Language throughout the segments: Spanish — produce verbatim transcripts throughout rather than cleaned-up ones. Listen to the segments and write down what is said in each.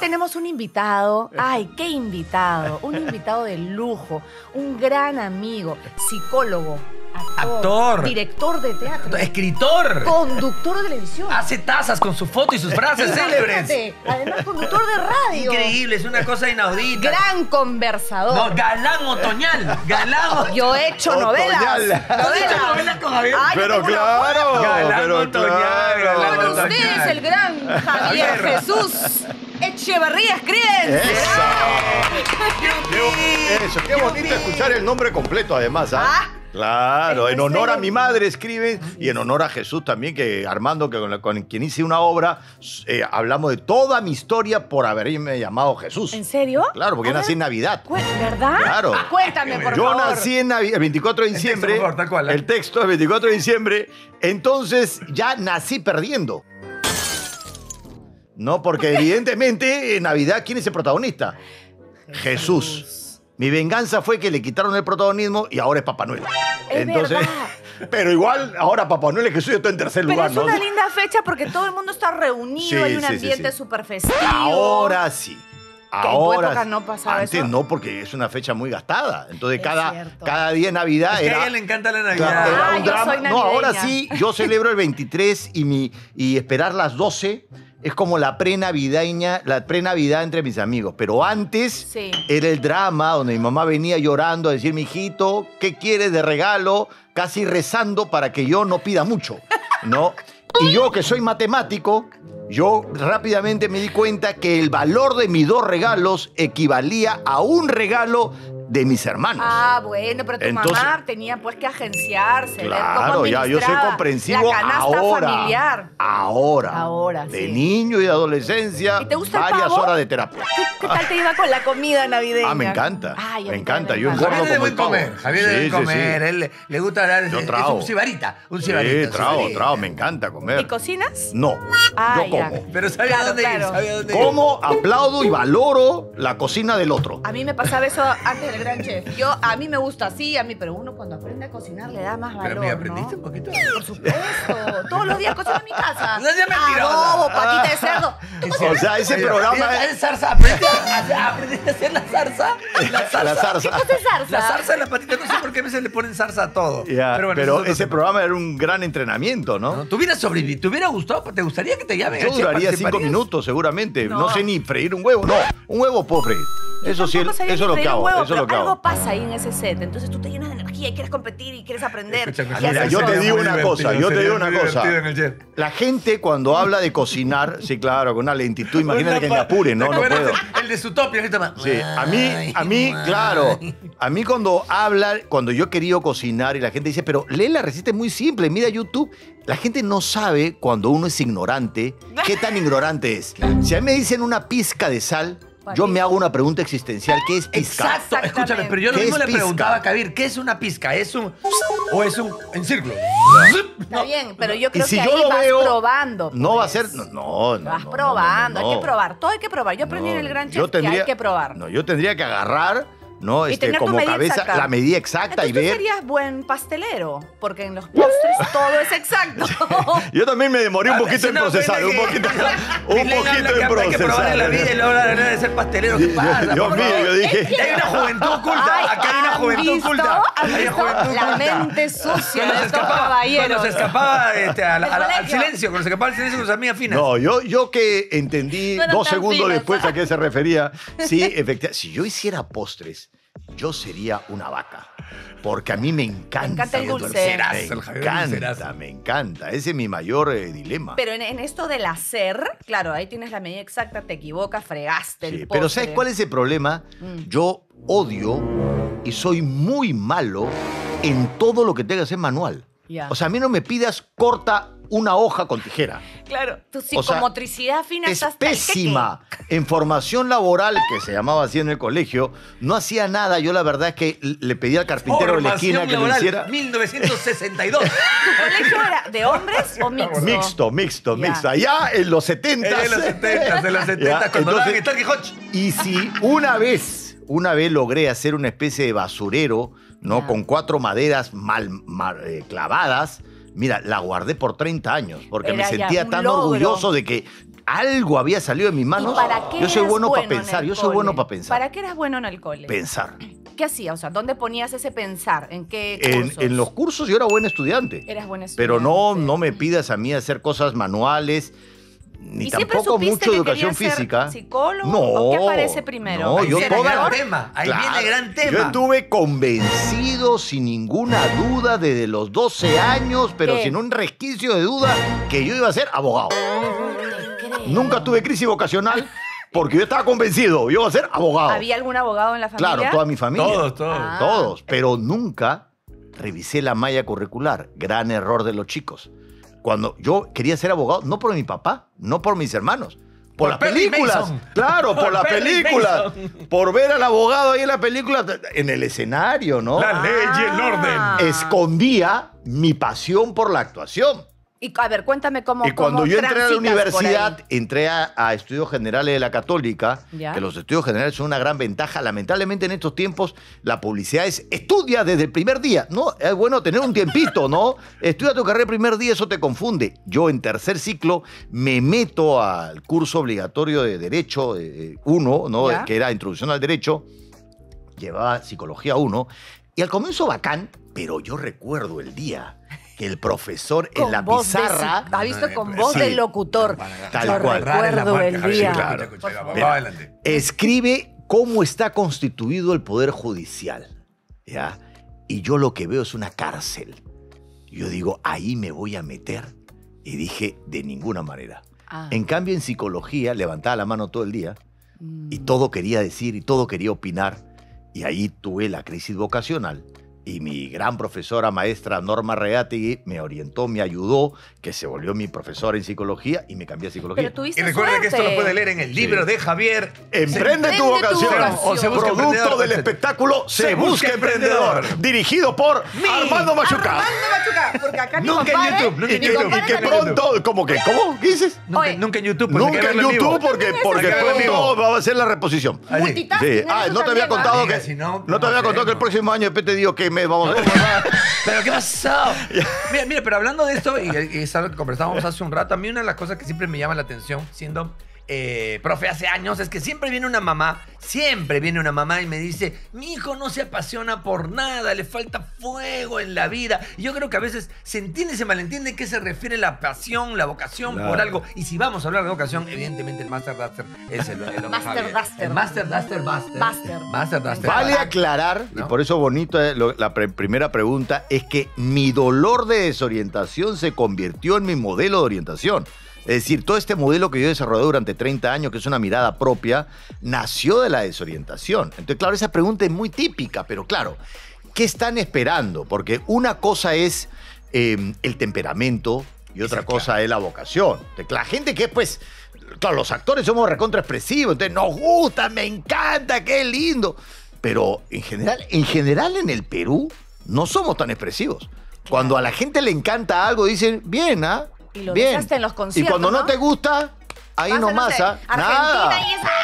tenemos un invitado. Ay, qué invitado. Un invitado de lujo. Un gran amigo. Psicólogo. Actor, Actor. Director de teatro. Escritor. Conductor de televisión. Hace tazas con su foto y sus frases célebres. Imagínate, además, conductor de radio. Increíble, es una cosa inaudita. Gran conversador. No, galán otoñal. Galán otoñal. Yo he hecho novelas. Otoñal. ¿Has hecho novelas con Javier? Ay, Pero tengo una claro, foto. Galán pero otoñal, claro. galán Con otoñal. ustedes, el gran Javier Javier. Jesús Echeverría Escribens. Eso. Qué- Eso, qué bonito escuchar el nombre completo además, ¿ah? Ah. Claro, ¿En en honor a serio? mi madre escriben y en honor a Jesús también, que Armando, que con, la- con quien hice una obra, eh, hablamos de toda mi historia por haberme llamado Jesús. ¿En serio? Claro, porque A yo nací ver, en Navidad. cu- ¿Verdad? Claro. Cuéntame, por Yo favor. nací en Navi- el veinticuatro de El texto, diciembre. por favor, tal cual, ¿eh? El texto es veinticuatro de diciembre. Entonces ya nací perdiendo. No, porque evidentemente en Navidad, ¿quién es el protagonista? Jesús. Mi venganza fue que le quitaron el protagonismo y ahora es Papá Noel. Es verdad. Pero igual, ahora Papá Noel y Jesús está en tercer Pero lugar, es ¿no? una linda fecha porque todo el mundo está reunido, Sí, hay un sí, sí, ambiente sí. súper festivo. Ahora sí. Que en tu Ahora época sí. no pasaba Antes eso. no, porque es una fecha muy gastada. Entonces Es cada, cierto. cada día de Navidad Es que a era... ella le encanta la Claro, Navidad. era Ah, un yo drama. soy No, ahora navideña. sí, yo celebro el veintitrés y, mi, y esperar las doce es como la pre-navideña, la pre-navidad entre mis amigos. Pero antes Sí. era el drama donde mi mamá venía llorando a decir, mijito, ¿qué quieres de regalo? Casi rezando para que yo no pida mucho, ¿no? Y yo, que soy matemático, yo rápidamente me di cuenta que el valor de mis dos regalos equivalía a un regalo de mis hermanos. Ah, bueno, pero tu Entonces- mamá tenía pues que agenciarse, ver cómo Claro, ya, yo soy administraba comprensivo la canasta ahora. familiar. Ahora. Ahora, De sí. niño y de adolescencia, ¿Y te gusta el varias pavo? horas de terapia. ¿Qué, qué tal te iba con la comida navideña? Ah, me encanta. Ay, a me mí encanta. también Yo me engordo Javier es de como el buen pavo. comer. Javier Sí, debe sí, comer. sí. Él le- le gusta dar. Yo es, trago. es un cibarita. Un Sí, cibarita. trago, cibarita. trago. Me encanta comer. ¿Y cocinas? No, Ah, yo ya. como. Pero sabe Claro, a dónde ir. claro. Sabe a dónde ir. Como, aplaudo y valoro la cocina del otro. A mí me pasaba eso antes del gran chef. Yo, a mí me gusta así, a mí, pero uno cuando aprende a cocinar le da más valor, Pero mira, ¿aprendiste ¿no? un poquito? Por supuesto. Todos los días cocino en mi casa. No seas mentirosa. Adobo, patita de cerdo. ¿Tú O sea, ese Oye, programa mira, es... ¿es zarza? ¿Aprendiste a, aprendiste a hacer la zarza? La zarza. La zarza. ¿Qué es zarza? La zarza en la patita, no sé por qué a veces le ponen zarza a todo. Ya, bueno, pero eso es otro ese tema. programa era un gran entrenamiento, ¿no? ¿No? ¿Tú hubieras sobrevivido? ¿Te hubiera gustado? ¿Te gustaría que te llamen? Yo a chef? duraría cinco ¿Participarías? minutos seguramente. No. No. sé ni freír un huevo. No, un huevo puedo freír. Eso sí, Tampoco eso sabía es ni lo que freír un hago. huevo, Eso es lo pero que algo hago. pasa ahí en ese set. Entonces tú te llenas de energía y quieres competir y quieres aprender. Escúchame, y Mira, haces yo te todo. digo Muy una divertido, cosa, yo te sería digo una muy cosa. divertido en el chef. La gente cuando habla de cocinar, sí, claro, con una lentitud, imagínate que me apure, no, ¿Te no acuerdas puedo. El, el de Zootopia, que toma. Sí, a mí, a mí, claro, a mí cuando habla, cuando yo he querido cocinar y la gente dice, pero lee la receta es muy simple, mira YouTube, la gente no sabe cuando uno es ignorante, qué tan ignorante es. Si a mí me dicen una pizca de sal, yo me hago una pregunta existencial, ¿qué es pizca? Exacto, escúchame, pero yo lo ¿Qué mismo es le pizca? preguntaba a Kabir, ¿qué es una pizca? ¿Es un o es un en círculo? Está bien, pero yo Y creo si que yo ahí lo vas veo, probando. no va a pues. ser, no, no, no. Vas no, probando, no, no, hay no. que probar. Todo hay que probar. Yo aprendí en el gran chef yo tendría, que hay que probar. No, yo tendría que agarrar, ¿no? Y Este, tener tu como medida cabeza, exacta. la medida exacta Entonces y tú ver. serías buen pastelero, porque en los postres todo es exacto. Yo también me demoré un Ah, poquito es en una procesar, pena un que- poquito, un Milena poquito habla que en hay que probar en la vida y procesar. luego la gana de ser pastelero. ¿Qué pasa? Dios por mío, favor? yo dije. Y hay una juventud oculta. Ay, Acá hay una ¿han juventud visto? oculta. ¿Han Hay una visto? juventud La oculta. mente sucia Cuando de se estos escapaba, caballeros. cuando se escapaba este, a la- a la- al colegio. silencio, cuando se escapaba al silencio con sus amigas finas. No, yo, yo que entendí No eran dos tan segundos finas, después ¿ah? a qué se refería. Sí, efectivamente. Si yo hiciera postres, yo sería una vaca. Porque a mí me encanta. Me encanta el dulce. Me Dulcerazo, el Javier encanta, dulcerazo. me encanta. Ese es mi mayor eh, dilema. Pero en, en esto del hacer, claro, ahí tienes la medida exacta, te equivocas, fregaste el Sí, postre. pero ¿sabes cuál es el problema? Mm. Yo odio y soy muy malo en todo lo que tenga que ser manual. Ya. O sea, a mí no me pidas corta una hoja con tijera. Claro, tu O sea, psicomotricidad fina Es está hasta el pésima. En formación laboral, que se llamaba así en el colegio, no hacía nada. Yo la verdad es que le pedí al carpintero de la esquina que lo laboral, hiciera. mil novecientos sesenta y dos. queque. ¿Tu colegio era de hombres o mixto? Mixto, mixto, Ya. mixto. Allá en los setentas. En los setenta, en los setenta, Ya, cuando daban entonces- el Talkie Hodge. Y si una vez, una vez logré hacer una especie de basurero, ¿no? Ya. Con cuatro maderas mal, mal, eh, clavadas, Mira, la guardé por treinta años porque Era me ya sentía un tan logro. orgulloso de que algo había salido de mis manos. ¿Y para qué Yo soy eras bueno para en pensar, el yo soy cole? bueno para pensar. ¿Para qué eras bueno en el cole? Pensar. ¿Qué hacías? O sea, ¿dónde ponías ese pensar? ¿En qué En, cursos? en los cursos yo era buen estudiante. Eras buen Pero no, estudiante. no me pidas a mí hacer cosas manuales, ni ¿Y siempre tampoco supiste mucho que educación querías ser física. psicólogo? No. ¿O qué aparece primero? No, Ahí yo viene toda gran la- tema. Ahí Claro, viene gran tema. Yo estuve convencido sin ninguna duda desde los doce años, pero ¿Qué? sin un resquicio de duda, que yo iba a ser abogado. No te creo. Nunca tuve crisis vocacional porque yo estaba convencido, yo iba a ser abogado. ¿Había algún abogado en la familia? Claro, toda mi familia. Todos, todos. Ah. Todos, pero nunca revisé la malla curricular. Gran error de los chicos. Cuando yo quería ser abogado, no por mi papá, no por mis hermanos, por, Por las Perry películas. Mason. Claro, por, Por las Perry películas. Mason. Por ver al abogado ahí en la película, en el escenario, ¿no? La ley y el Ah. orden. Escondía mi pasión por la actuación. Y a ver, cuéntame cómo. Y cuando cómo yo entré a la transitas por universidad, ahí. entré a, a estudios generales de la Católica, Ya. que los estudios generales son una gran ventaja. Lamentablemente en estos tiempos la publicidad es estudia desde el primer día. No, es bueno tener un tiempito, ¿no? Estudia tu carrera el primer día, eso te confunde. Yo en tercer ciclo me meto al curso obligatorio de Derecho uno, ¿no? Ya. Que era Introducción al Derecho. Llevaba Psicología uno. Y al comienzo bacán, pero yo recuerdo el día que el profesor en Con la voz de pizarra... si- ¿Has visto con Sí. voz de locutor? Tal Yo cual. recuerdo el día. Claro. Por favor. Mira, Adelante. escribe cómo está constituido el Poder Judicial, ¿ya? Y yo lo que veo es una cárcel. Yo digo, ahí me voy a meter. Y dije, de ninguna manera. Ah. En cambio, en psicología, levantaba la mano todo el día Mm. y todo quería decir y todo quería opinar. Y ahí tuve la crisis vocacional. Y mi gran profesora, maestra Norma Reategui, me orientó, me ayudó, que se volvió mi profesora en psicología y me cambié a psicología. Pero tuviste Y recuerda que esto lo suerte. puede leer en el libro Sí. de Javier. Emprende tu Emprende tu vocación. vocación. O se busca Producto emprendedor. del espectáculo Se, Se Busca Busca Emprendedor. Emprendedor. Dirigido por Armando Machuca. Armando Machuca, porque acá mi Nunca en compadre- YouTube, nunca Y en que, mi YouTube. y compadre que también- pronto, ¿cómo que? ¿Cómo? ¿Qué dices? Nunca, Oye, nunca en YouTube. pues, hay Nunca que en verlo vivo. YouTube porque, Tienes porque que verlo pronto va a ser la reposición. Así. Multitasking, Sí. eso Ah, no te había también, contado ¿ah? Amiga, que si no, no te había ¿cómo contado que el hacemos? próximo año después te digo que mes vamos a ver. Pero ¿qué pasó? Mira, mira, pero hablando de esto, y, y es algo que conversábamos hace un rato, a mí una de las cosas que siempre me llama la atención, siendo eh, profe hace años, es que siempre viene una mamá, siempre viene una mamá y me dice, mi hijo no se apasiona por nada, le falta fuego en la vida. Y yo creo que a veces se entiende, se malentiende en qué se refiere la pasión, la vocación Claro. por algo. Y si vamos a hablar de vocación, evidentemente el Master Duster es el, el, el Master Duster. El Master Duster Buster. Buster. Master Duster. Vale aclarar, y ¿No? por eso bonito eh, lo- la pre- primera pregunta, es que mi dolor de desorientación se convirtió en mi modelo de orientación. Es decir, todo este modelo que yo desarrollé durante treinta años, que es una mirada propia, nació de la desorientación. Entonces, claro, esa pregunta es muy típica, pero claro, ¿qué están esperando? Porque una cosa es eh, el temperamento y otra Sí, cosa es la vocación. La gente que, pues, claro, los actores somos recontraexpresivos, entonces nos gusta, me encanta, qué lindo. Pero en general, en general en el Perú no somos tan expresivos. Cuando a la gente le encanta algo, dicen, bien, ¿ah? Y lo bien. ves hasta en los conciertos, Y cuando no, ¿no? te gusta, ahí Pasa, no nomás, sé, ¿ah? Argentina Nada. y esa...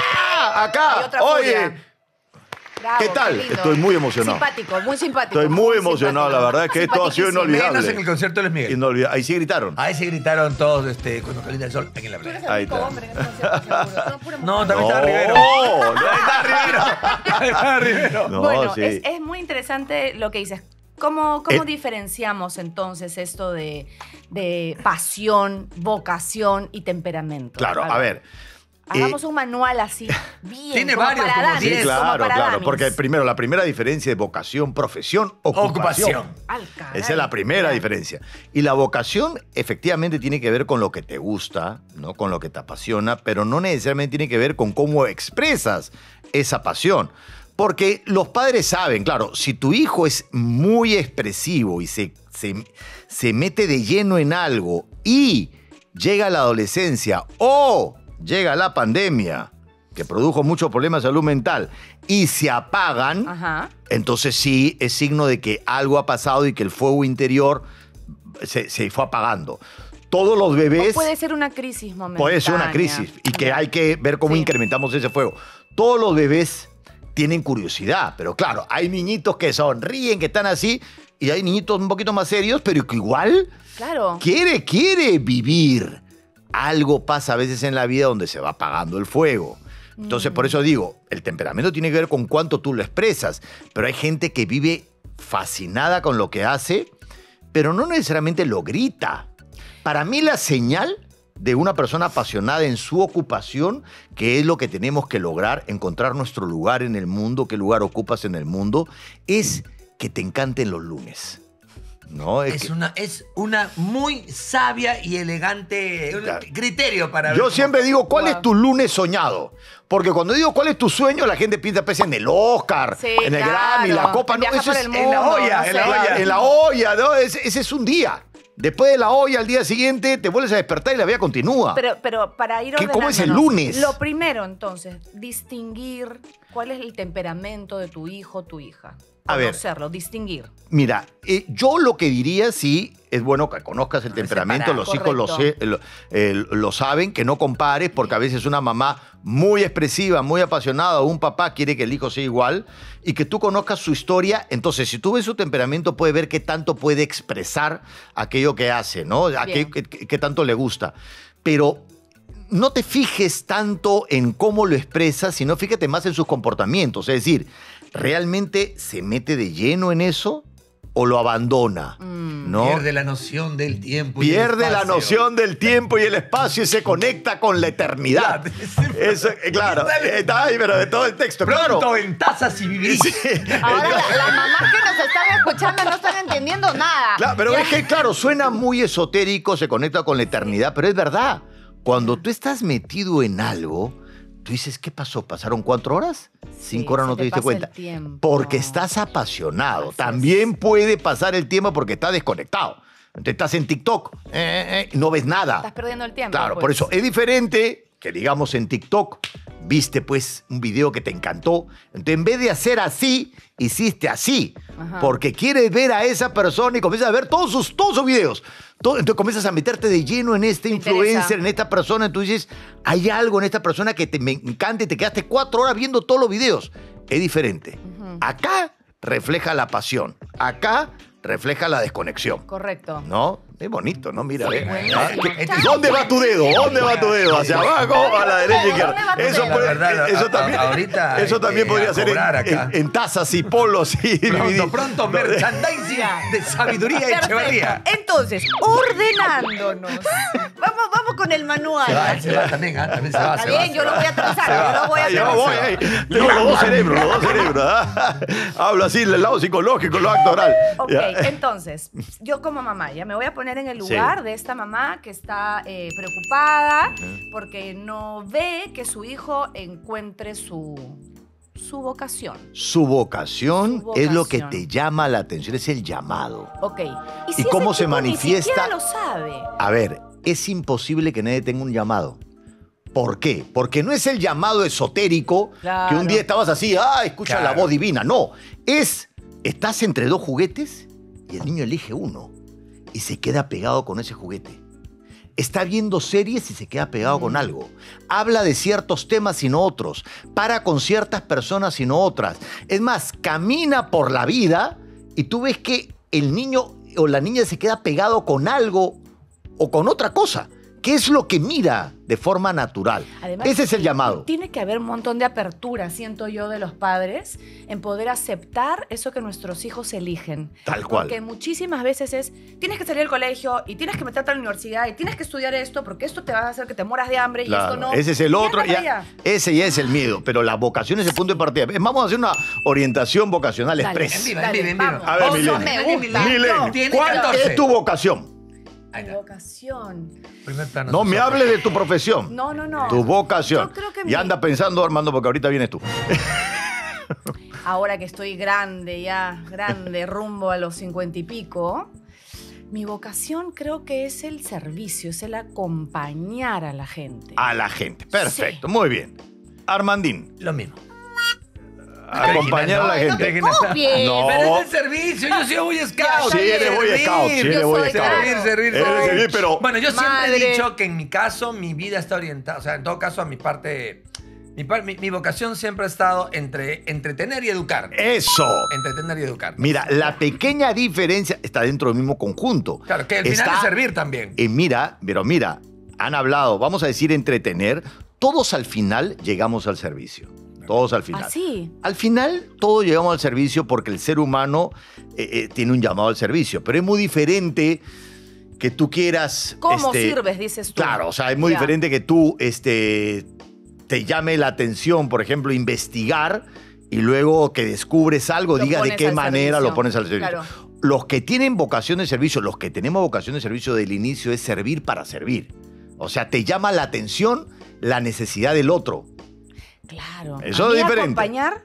Ah, acá, Hay otra oye, furia. Bravo, ¿qué tal? lindo. Estoy muy emocionado. Simpático, muy simpático. Estoy muy emocionado, la verdad es que esto ha sido Simpaticísimo. inolvidable. Menos en el concierto de Luis Miguel. Inolvidable. Ahí sí gritaron. Ahí se gritaron todos este, cuando calienta el sol aquí en la Tú eres playa. el Ahí único está. hombre en este concierto, seguro. No, pura No, mujer. también estaba Rivero. No, no. Ahí está Rivero. Ahí está Rivero. No, Bueno, sí. es, es muy interesante lo que dices. ¿Cómo, cómo Eh. diferenciamos entonces esto de, de pasión, vocación y temperamento? Claro, a ver. Hagamos eh, un manual así, bien. Tiene como varios, para como Damis, Sí, diez. como claro, para claro. Damis. Porque primero, la primera diferencia es vocación, profesión, ocupación. Ocupación. Al caray. Esa es la primera Ya. diferencia. Y la vocación efectivamente tiene que ver con lo que te gusta, ¿no? Con lo que te apasiona, pero no necesariamente tiene que ver con cómo expresas esa pasión. Porque los padres saben, claro, si tu hijo es muy expresivo y se, se, se mete de lleno en algo y llega la adolescencia o llega la pandemia, que produjo muchos problemas de salud mental, y se apagan, Ajá. entonces sí es signo de que algo ha pasado y que el fuego interior se, se fue apagando. Todos los O bebés... puede ser una crisis momentánea. Puede ser una crisis y que hay que ver cómo Sí. incrementamos ese fuego. Todos los bebés tienen curiosidad. Pero claro, hay niñitos que sonríen, que están así, y hay niñitos un poquito más serios, pero que igual Claro. quiere, quiere vivir. Algo pasa a veces en la vida donde se va apagando el fuego. Entonces, por eso digo, el temperamento tiene que ver con cuánto tú lo expresas, pero hay gente que vive fascinada con lo que hace, pero no necesariamente lo grita. Para mí la señal de una persona apasionada en su ocupación, que es lo que tenemos que lograr, encontrar nuestro lugar en el mundo, qué lugar ocupas en el mundo, es que te encanten los lunes. No, es Es que- una, es una muy sabia y elegante un Claro. criterio para ver Yo cómo- siempre digo, ¿cuál Wow. es tu lunes soñado? Porque cuando digo cuál es tu sueño, la gente piensa pues, en el Oscar, Sí, en el claro. Grammy, la copa. No, Viaja eso por es el en la mundo, olla, no en la sé. olla. en la olla, ¿no? Ese, ese es un día. Después de la olla, al día siguiente, te vuelves a despertar y la vida continúa. Pero, pero para ir ¿Qué- cómo es el ordenándonos, lunes? Lo primero, entonces, distinguir cuál es el temperamento de tu hijo o tu hija. A ver. Conocerlo, distinguir. Mira, eh, yo lo que diría sí es bueno que conozcas el Ah, temperamento, separar. los hijos lo, Correcto. sé- lo, eh, lo saben, que no compares, porque a veces una mamá muy expresiva, muy apasionada, o un papá quiere que el hijo sea igual, y que tú conozcas su historia. Entonces, si tú ves su temperamento, puedes ver qué tanto puede expresar aquello que hace, ¿no? Aquello que, que- que tanto le gusta. Pero no te fijes tanto en cómo lo expresa, sino fíjate más en sus comportamientos. Es decir, ¿realmente se mete de lleno en eso o lo abandona? Mm. ¿No? Pierde la noción del tiempo. y el Pierde la espacio. noción del tiempo y el espacio y se conecta con la eternidad. Eso, eh, claro, está ahí, pero de todo el texto. Pronto Claro. en tazas y vivís. Sí. Ahora la- las mamás que nos están escuchando no están entendiendo nada. Claro, pero Ya- es que, claro, suena muy esotérico, se conecta con la eternidad, pero es verdad. Cuando tú estás metido en algo, tú dices, ¿qué pasó? ¿Pasaron cuatro horas? Sí, Cinco horas se no te te diste pasa cuenta. el tiempo. Porque estás apasionado. Así es. También puede pasar el tiempo porque estás desconectado. Entonces estás en TikTok, eh, eh, eh, y no ves nada. Estás perdiendo el tiempo. Claro, pues. por eso es diferente que digamos en TikTok viste pues un video que te encantó. Entonces en vez de hacer así, hiciste así. Ajá. Porque quieres ver a esa persona y comienzas a ver todos sus, todos sus videos. Todo- entonces comienzas a meterte de lleno en este Te influencer, interesa. en esta persona. Entonces dices, hay algo en esta persona que te me encanta y te quedaste cuatro horas viendo todos los videos. Es diferente. Ujú. Acá refleja la pasión. Acá refleja la desconexión. Correcto. ¿No? Es bonito, ¿no? Mira, ve. buenísimo. Ah, ¿qué- ¿Dónde va tu dedo? ¿Dónde va tu dedo? ¿Hacia abajo, a la derecha, izquierda? ¿Dónde va tu Eso, dedo? puede- La verdad, eso a- también, a- ahorita eso hay también que podría ser en, cobrar acá. en- en tazas y polos y Pronto, pronto, merchandising de sabiduría Echeverría. Perfecto. Entonces, ordenándonos. Vamos, vamos con el manual. Se va, se va también, ¿ah? También se va, Está se va. bien, se yo lo va. voy a atrasar, Se va. yo lo voy a Ahí, yo atrasar. voy, ahí. Tengo los dos cerebros, los dos cerebros. ¿ah? Hablo así, el lado psicológico, lo actoral. Ok, Ya. entonces, yo como mamá, ya me voy a poner en el Sí. lugar de esta mamá que está eh, preocupada porque no ve que su hijo encuentre su, su vocación. Su vocación Su es lo que vocación. te llama la atención, es el llamado. Ok. ¿Y, ¿Y si cómo ese se chico manifiesta? Ni siquiera lo sabe. A ver, es imposible que nadie tenga un llamado. ¿Por qué? Porque no es el llamado esotérico Claro. que un día estabas así, ah, escucha Claro. la voz divina. No, es, estás entre dos juguetes y el niño elige uno y se queda pegado con ese juguete. Está viendo series y se queda pegado Mm. con algo. Habla de ciertos temas y no otros. Para con ciertas personas y no otras. Es más, camina por la vida y tú ves que el niño o la niña se queda pegado con algo o con otra cosa. ¿Qué es lo que mira de forma natural? Además, Ese es el llamado. Tiene que haber un montón de apertura, siento yo, de los padres en poder aceptar eso que nuestros hijos eligen. Tal cual. Porque muchísimas veces es, tienes que salir del colegio y tienes que meterte a la universidad y tienes que estudiar esto porque esto te va a hacer que te mueras de hambre y Claro, esto no. ese es el Y otro. anda para ya- allá. ese ya es el miedo, pero la vocación es el punto de partida. Vamos a hacer una orientación vocacional Dale, express. En vivo, en Dale, vivo, en vivo. vamos. A ver, Vos Milen. sos me Milen, gusta. Milen. Milen, Tiene ¿cuál catorce. es tu vocación? Ahí Mi está. vocación. Primer plano. No sus me ojos. hables de tu profesión. No, no, no. Tu vocación. Yo creo que Y mi- anda pensando, Armando, porque ahorita vienes tú. Ahora que estoy grande ya, grande, rumbo a los cincuenta y pico, mi vocación creo que es el servicio, es el acompañar a la gente. A la gente. Perfecto, muy bien. Armandín, Lo mismo. acompañar a la No, gente. no te copies. No. Pero es el servicio, yo soy Boy Scout. Sí, eres Boy Servir. Scout, sí, eres Yo Boy soy, Scout. claro. Servir, servir, Eres servir. servir, pero- Bueno, yo siempre Madre. he dicho que en mi caso, mi vida está orientada, o sea, en todo caso, a mi parte Mi, par- mi, mi vocación siempre ha estado entre entretener y educar. ¡Eso! Entretener y educar. Mira, la pequeña diferencia está dentro del mismo conjunto. Claro, que al final Está- es servir también. Eh, mira, pero mira, han hablado, vamos a decir entretener, todos al final llegamos al servicio. Todos al final. ¿Ah, sí? Al final todos llegamos al servicio porque el ser humano eh, eh, tiene un llamado al servicio, pero es muy diferente que tú quieras... ¿Cómo este, sirves, dices tú? Claro, o sea, es muy Ya. diferente que tú este, te llame la atención, por ejemplo, investigar y luego que descubres algo, Lo digas de pones qué al manera servicio. lo pones al servicio. Claro. Los que tienen vocación de servicio, los que tenemos vocación de servicio del inicio es servir para servir. O sea, te llama la atención la necesidad del otro. Claro. Eso A es mí diferente. acompañar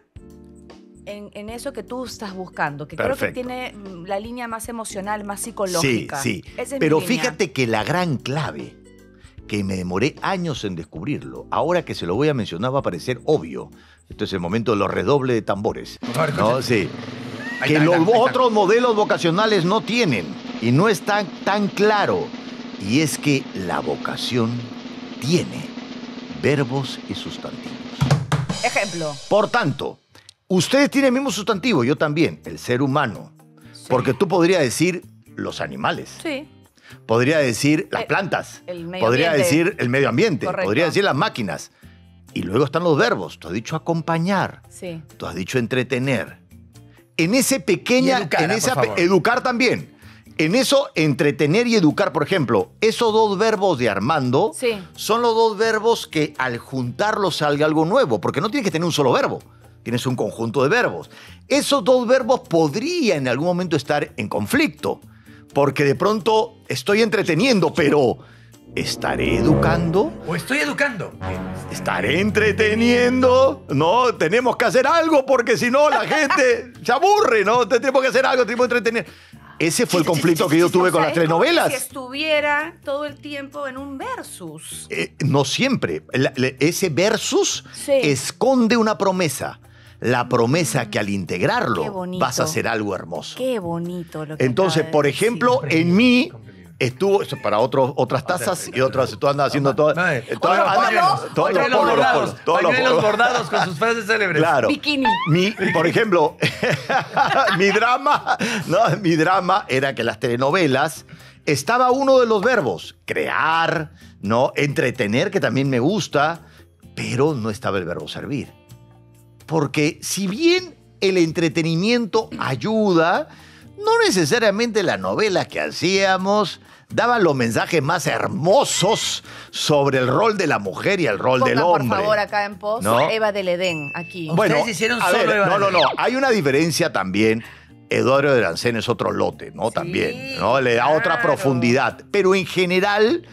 en, en eso que tú estás buscando, que Perfecto. creo que tiene mm, la línea más emocional, más psicológica. Sí, sí. Esa es mi Pero línea. fíjate que la gran clave, que me demoré años en descubrirlo, ahora que se lo voy a mencionar va a parecer obvio. Esto es el momento de los redobles de tambores. Por favor, ¿No? escuchen. Sí. Ahí Que está, ahí los está, ahí está. otros modelos vocacionales no tienen y no está tan claro. Y es que la vocación tiene verbos y sustantivos. Ejemplo. Por tanto, ustedes tienen el mismo sustantivo, yo también, el ser humano. Sí. Porque tú podrías decir los animales, Sí. podría decir las El- plantas, el medio podría ambiente. decir el medio ambiente, Correcto. podría decir las máquinas. Y luego están los verbos. Tú has dicho acompañar, Sí. tú has dicho entretener. En ese pequeña, Y educar, en ah, esa por pe- favor. educar también. En eso, entretener y educar, por ejemplo, esos dos verbos de Armando Sí. son los dos verbos que al juntarlos salga algo nuevo, porque no tienes que tener un solo verbo, tienes un conjunto de verbos. Esos dos verbos podrían en algún momento estar en conflicto, porque de pronto estoy entreteniendo, pero ¿estaré educando? O estoy educando. ¿Estaré entreteniendo? No, tenemos que hacer algo porque si no la gente se aburre, ¿no? Tenemos que hacer algo, tenemos que entretener. Ese fue el conflicto que yo tuve O con sea, las es como telenovelas. Si estuviera todo el tiempo en un versus. Eh, no siempre. La- la- ese versus Sí. esconde una promesa. La promesa que al Qué integrarlo bonito. vas a hacer algo hermoso. Qué bonito lo que Entonces, acaba de por decir. ejemplo, en mí estuvo, eso para otros, otras tazas y otras, tú andas haciendo todas. No, eh, eh, todas- Otros andas- polos, todos los Pañuelos polos, los bordados, polos, todos los pañuelos polos. bordados con sus frases célebres. Claro. Bikini. Mi, por ejemplo, mi drama, no, mi drama era que las telenovelas estaba uno de los verbos, crear, ¿no? Entretener, que también me gusta, pero no estaba el verbo servir. Porque si bien el entretenimiento ayuda, no necesariamente la novela que hacíamos daban los mensajes más hermosos sobre el rol de la mujer y el rol Ponga, del hombre. por favor, acá en post, ¿No? Eva del Edén, aquí. Bueno, Ustedes hicieron a solo ver, Eva no, no, del no. Edén. Hay una diferencia también. Eduardo de Lancén es otro lote, ¿no? Sí, También, ¿no? Le da otra claro. profundidad. Pero en general,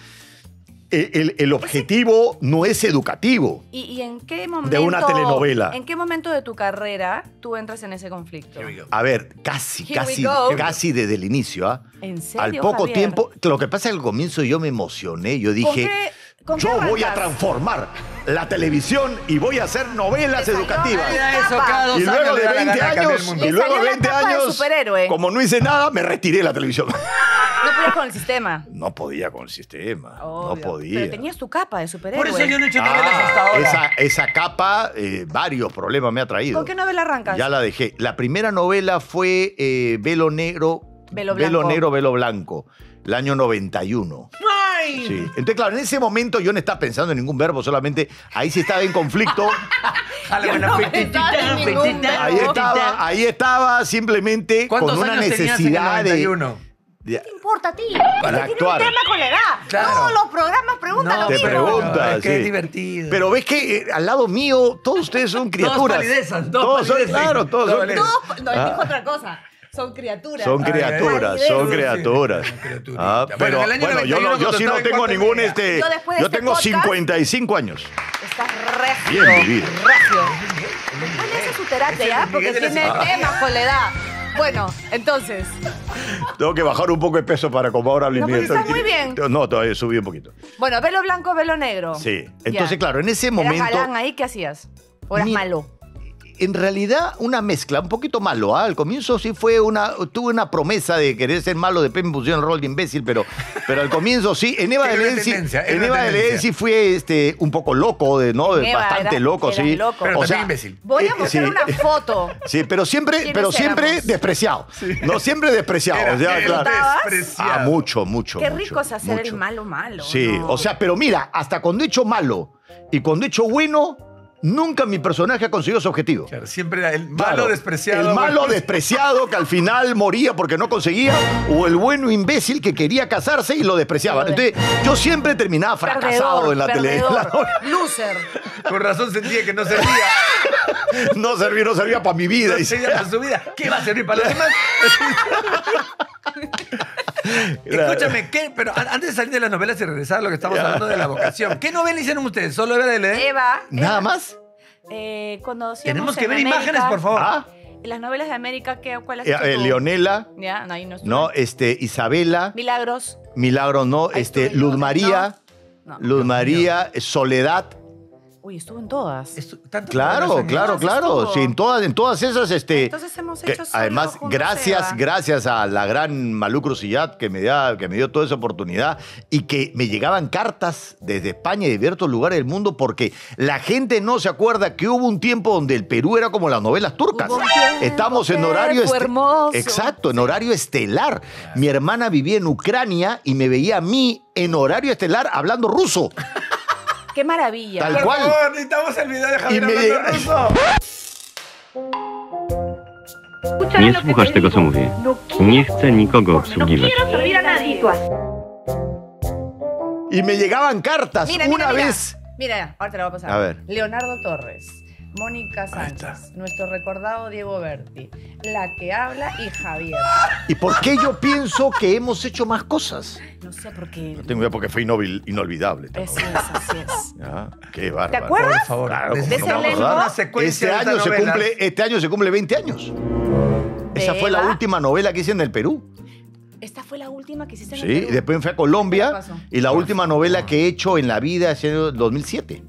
el, el- el objetivo no es educativo. ¿Y, y en qué momento? una telenovela. ¿En qué momento de tu carrera tú entras en ese conflicto? Here we go. A ver, casi, Here casi, we go. casi desde el inicio, ¿ah? ¿En serio, Al poco Javier? tiempo, lo que pasa es que al comienzo yo me emocioné, yo dije, qué- con qué yo voy a arrancas? transformar la televisión y voy a hacer novelas Te salió educativas. ahí. Mira eso, cada dos Y luego años de le da la veinte gana de cambiar el años, mundo. y Le luego de salió la veinte capa de años, superhéroe. como no hice nada, me retiré de la televisión. No podías con el sistema. No podía con el sistema, Obvio. no podía. Pero tenías tu capa de superhéroe. Por eso yo no he hecho novelas Ah, hasta ahora. esa, esa capa, eh, varios problemas me ha traído. ¿Con qué novela arrancas? Ya la dejé. La primera novela fue eh, Velo Negro, Velo Blanco. Negro, Velo Blanco, el año noventa y uno. ¡Ay! Sí. Entonces, claro, en ese momento yo no estaba pensando en ningún verbo, solamente ahí sí estaba en conflicto. Jale, Yo buena no petitita, pensaba en ningún petitita, Ahí verbo. estaba, ahí estaba simplemente con ¿Cuántos una años tenías en el necesidad noventa y de, uno? de- ¿Qué te importa a ti? Para Tiene actuar. un tema con la edad. Claro. Todos los programas preguntan No, lo te mismo. pregunta, es que sí. es divertido. Pero ves que eh, al lado mío todos ustedes son criaturas. palidezan, todos son, palidecen. claro, todos Todos son, palidecen. Todos, no, él dijo otra cosa. Son criaturas. son Ay, criaturas, ay, son ay, criaturas. sí, criaturita. Ah, Bueno, pero en el año bueno, yo, no, noventa y uno yo sí no cuando estaba en tengo cuarto ningún media. este. Yo después de Yo este tengo podcast- cincuenta y cinco años. Estás regio. Bien vivido. Regio. Bueno, esa es su terapia, Es ¿ya? el Porque Miguel de la tiene Ciudad. temas con la edad. Bueno, entonces. Tengo que bajar un poco de peso para como ahora No, pero estás muy bien. No, todavía subí un poquito. Bueno, velo blanco, velo negro. Sí. Entonces, Ya. claro, en ese ¿Eras momento. galán ahí? ¿Qué hacías? ¿O eras Mi- malo? en realidad una mezcla, un poquito malo. ¿ah? Al comienzo sí fue una, tuve una promesa de querer ser malo, después me pusieron el rol de imbécil, pero, pero al comienzo sí. En Eva de León sí, en Eva de León sí fui este, un poco loco, de, ¿no? Eva Bastante era, loco, era sí. loco. Pero O también sea, imbécil. Voy a Eh, mostrar sí. una foto. Sí, pero siempre, ¿Quiénes pero siempre éramos? despreciado. No, siempre despreciado. Era, o sea, era claro. despreciado. Ah, mucho, mucho. Qué mucho, rico es hacer mucho. el malo malo. Sí, ¿no? o sea, pero mira, hasta cuando he hecho malo y cuando he hecho bueno, nunca mi personaje ha conseguido su objetivo. Claro, siempre era el malo Claro, despreciado. El malo bueno. despreciado que al final moría porque no conseguía, o el bueno imbécil que quería casarse y lo despreciaban. Lo de- Entonces, yo siempre terminaba fracasado Perdedor, en la tele. perdedor, loser. Con razón sentía que no servía. No servía, no servía para mi vida. No Y- servía para su vida. ¿Qué va a servir para los demás? Escúchame, ¿qué? Pero an- antes de salir de las novelas y regresar a lo que estamos hablando de la vocación, ¿qué novela hicieron ustedes? ¿Solo Eva de León? Eva. ¿Nada Eva, más? Eh, cuando hacíamos Tenemos que en ver América, imágenes, por favor. Ah, Las novelas de América, ¿qué, ¿cuál has eh, hecho eh, tú? Leonela, Ya, no, ahí no estuve. no, este, Isabela, Milagros. Milagro, no, Ahí este, estuve Luz yo, María, No. Luz María, Soledad. Uy, estuvo en todas. Estu- tantas Claro, novelas en- claro, todas claro. estuvo. Sí, en todas, en todas esas, este. Entonces hemos que hecho solo además, juntos, gracias, Eva. gracias a la gran Malú Crucillat que me, da, que me dio toda esa oportunidad y que me llegaban cartas desde España y de diversos lugares del mundo porque la gente no se acuerda que hubo un tiempo donde el Perú era como las novelas turcas. Hubo un tiempo Estamos en que horario fue este- hermoso. Exacto, en horario estelar. Mi hermana vivía en Ucrania y me veía a mí en horario estelar hablando ruso. Qué maravilla. Tal Por cual. favor, necesitamos el video de Javier Y me hablando llega- ruso. Nie słuchasz tego, co mówię. Nie chcę nikogo obsługiwać. servir a nadie. Y me llegaban cartas Mira, una mira, mira. vez. Mira, ahora te lo voy a pasar. A ver. Leonardo Torres, Mónica Sánchez, nuestro recordado Diego Berti, la que habla y Javier. ¿Y por qué yo pienso que hemos hecho más cosas? No sé por qué. No tengo idea porque fue inol- inolvidable. esta Así novela. es, así es. Ya, qué bárbaro. ¿Te acuerdas? Por favor, Claro, necesitamos ¿De ese elenco? una secuencia Este de esta año, se novela. cumple, este año se cumple veinte años. Esa fue la Eva. última novela que hice en el Perú. Esta fue la última que hiciste en Sí, el y Perú. después me fui a ¿Qué Colombia pasó? y la última novela que he hecho en la vida es en el dos mil siete.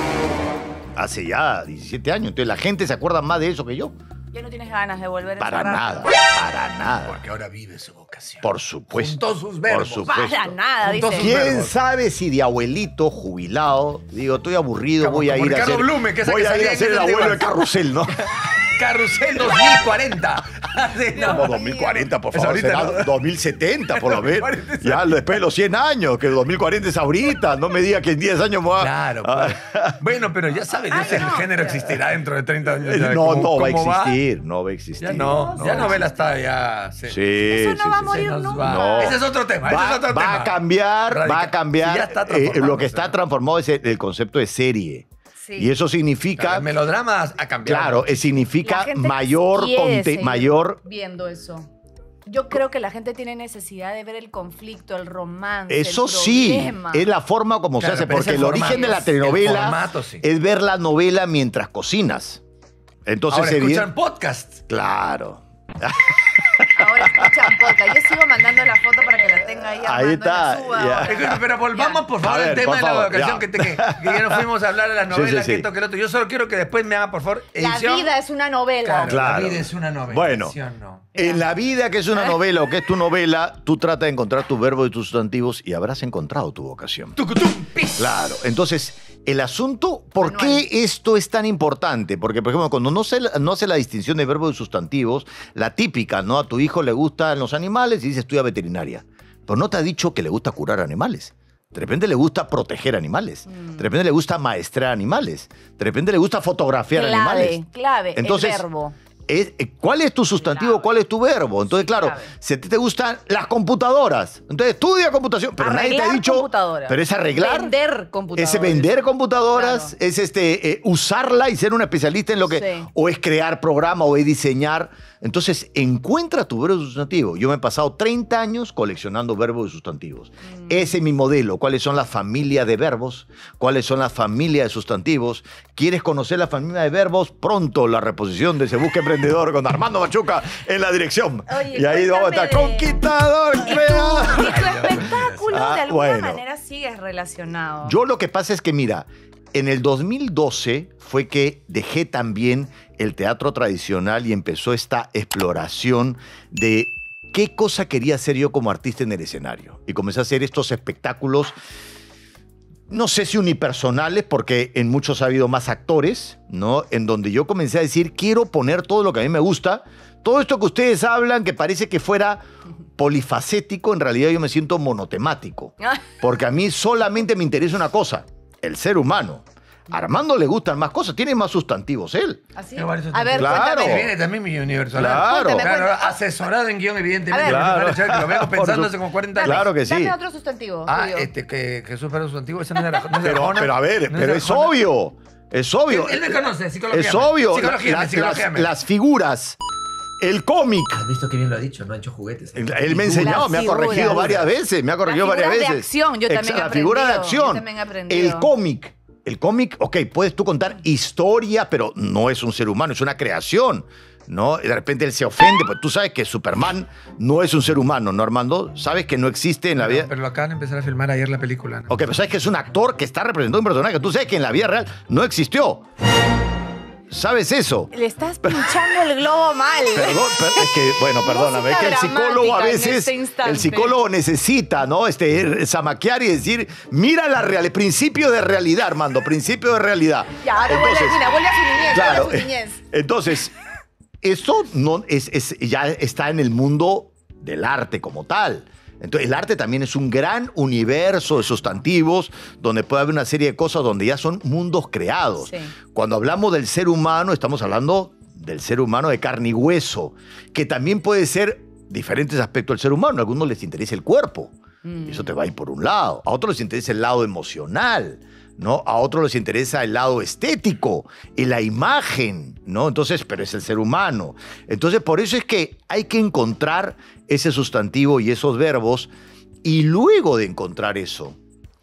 Hace ya diecisiete años. Entonces la gente se acuerda más de eso que yo. Ya no tienes ganas de volver a Para encerrar. nada, para nada. Porque ahora vive su vocación. Por supuesto. Juntó sus verbos. Por supuesto. Para nada, Juntos dice. sus ¿Quién verbos. sabe si de abuelito jubilado, digo, estoy aburrido, Como- voy a como ir a Ricardo hacer, Blume, que esa voy que a ir salía a en ser el el abuelo de debate. carrusel, ¿no? Carrusel dos mil cuarenta. Sí, no. Como dos mil cuarenta, por Es favor, ahorita, será ¿no? dos mil setenta, por lo menos. dos mil cuarenta es Ya después de los cien años, que dos mil cuarenta es ahorita, no me diga que en diez años me va Claro, Ah, pues. Bueno, pero ya sabes, no Ay, sé, el no. género existirá dentro de treinta años. ya, no, ¿cómo- no va a cómo existir, no va a existir. Ya no, no ya va a novela está ya. se- Sí, Eso no sí, va a sí, morir sí. nos nunca. va. No. Ese es otro tema, ese Va, es otro va tema. a cambiar, va Radical. a cambiar. Sí, ya está eh, lo transformándose. que está transformado es el, el concepto de serie. Sí. Y eso Claro, significa, el melodrama ha cambiado. claro, eh, La significa gente mayor, quiere conte- seguir mayor. viendo eso. Yo creo que la gente tiene necesidad de ver el conflicto, el romance. Eso el sí, problema. es la forma como Claro, se hace, pero es porque el el, origen formato, de la el telenovela formato, sí. es ver la novela mientras cocinas. Entonces, Ahora evidente- escuchan podcast. claro. Ahora escuchan podcast. Yo sigo mandando la foto para que la tenga ahí. Ahí Armando, está, la suba ya. ahora. Escucha, Pero volvamos por favor A ver, al tema por de la favor, vocación ya. que, te- que, que ya nos fuimos a hablar de las Sí, novelas, sí, que sí. esto, que lo otro. Yo solo quiero que después me haga, por favor, La edición. vida es una novela. Claro, Claro. la vida es una novela. Bueno. edición no. En la vida, que es una novela o que es tu novela, tú tratas de encontrar tus verbos y tus sustantivos y habrás encontrado tu vocación. Tucutum, pis. Claro. Entonces, el asunto, ¿por Manual. qué esto es tan importante? Porque, por ejemplo, cuando no se no hace la distinción de verbos y sustantivos, la típica, ¿no? A tu hijo le gustan los animales y dice estudia veterinaria. Pero no te ha dicho que le gusta curar animales. De repente le gusta proteger animales. De repente le gusta maestrar animales. De repente le gusta fotografiar Clave, animales. clave, Entonces, el verbo. Es, eh, ¿cuál es tu sustantivo? Clave. ¿Cuál es tu verbo? Entonces, claro, clave. si a ti te gustan las computadoras, entonces estudia computación, pero nadie te ha Arreglar dicho. computadoras. Pero es arreglar. Vender computadoras. Es vender computadoras, Claro. es este, eh, usarla y ser un especialista en lo que. Sí. O es crear programa o es diseñar. Entonces, encuentra tu verbo sustantivo. Yo me he pasado treinta años coleccionando verbos y sustantivos. Mm. Ese es mi modelo. ¿Cuáles son las familias de verbos? ¿Cuáles son las familias de sustantivos? ¿Quieres conocer la familia de verbos? Pronto la reposición de Se Busca Emprendedor con Armando Machuca en la dirección. Oye, y ahí vamos a estar. cuéntame de- Conquistador, Y tu, crea. y tu espectáculo Ah, de alguna bueno. manera sigues relacionado. Yo lo que pasa es que, mira, en el dos mil doce fue que dejé también el teatro tradicional y empezó esta exploración de qué cosa quería hacer yo como artista en el escenario. Y comencé a hacer estos espectáculos, no sé si unipersonales, porque en muchos ha habido más actores, ¿no? En donde yo comencé a decir, quiero poner todo lo que a mí me gusta. Todo esto que ustedes hablan, que parece que fuera polifacético, en realidad yo me siento monotemático. Porque a mí solamente me interesa una cosa, el ser humano. A Armando le gustan más cosas, tiene más sustantivos él. ¿Así? A ver, claro. cuéntame. Viene también mi universo. Claro. Cuéntame, Claro, cuéntame. asesorado en guión, evidentemente. Claro. Que lo vengo pensando hace como cuarenta años. Claro que sí. Dame otro sustantivo. Ah, tuyo. este, que Jesús Ferro sustantivo, ese no es de la no es de Pero, Arjona. pero a ver, No es pero de es Arjona. obvio. Es obvio. Él, él me conoce, psicología. Es obvio. Psicología, Las, psicología. las- las figuras, el cómic. ¿Has visto qué bien lo ha dicho? No ha hecho juguetes. Él él me ha enseñado, Las me ha corregido figuras. varias veces, me ha corregido Las varias figuras veces. de acción, yo también he La figura de aprendido, acción. yo también he aprendido. El cómic. El cómic, ok, puedes tú contar historia, pero no es un ser humano, es una creación, ¿no? Y de repente él se ofende, pues tú sabes que Superman no es un ser humano, ¿no, Armando? Sabes que no existe en la vida. Pero lo acaban de empezar a filmar ayer la película, ¿no? Ok, pero sabes que es un actor que está representando un personaje. Tú sabes que en la vida real no existió. ¿Sabes eso? Le estás pinchando el globo mal. Perdón, per- es que, bueno, perdóname, es que el psicólogo a dramática en veces, este instante. el psicólogo necesita, ¿no? Este, zamaquear y decir, mira la realidad, principio de realidad, Armando, principio de realidad. Ya, ahora vuelve, mira, vuelve a su niñez, claro, vuelve a su niñez. entonces, esto no es, es- ya está en el mundo del arte como tal. Entonces, el arte también es un gran universo de sustantivos donde puede haber una serie de cosas donde ya son mundos creados. Sí. Cuando hablamos del ser humano, estamos hablando del ser humano de carne y hueso, que también puede ser diferentes aspectos del ser humano. A algunos les interesa el cuerpo, Mm. eso te va a ir por un lado. A otros les interesa el lado emocional, ¿no? A otros les interesa el lado estético y la imagen, ¿no? Entonces, pero es el ser humano. Entonces, por eso es que hay que encontrar ese sustantivo y esos verbos, y luego de encontrar eso,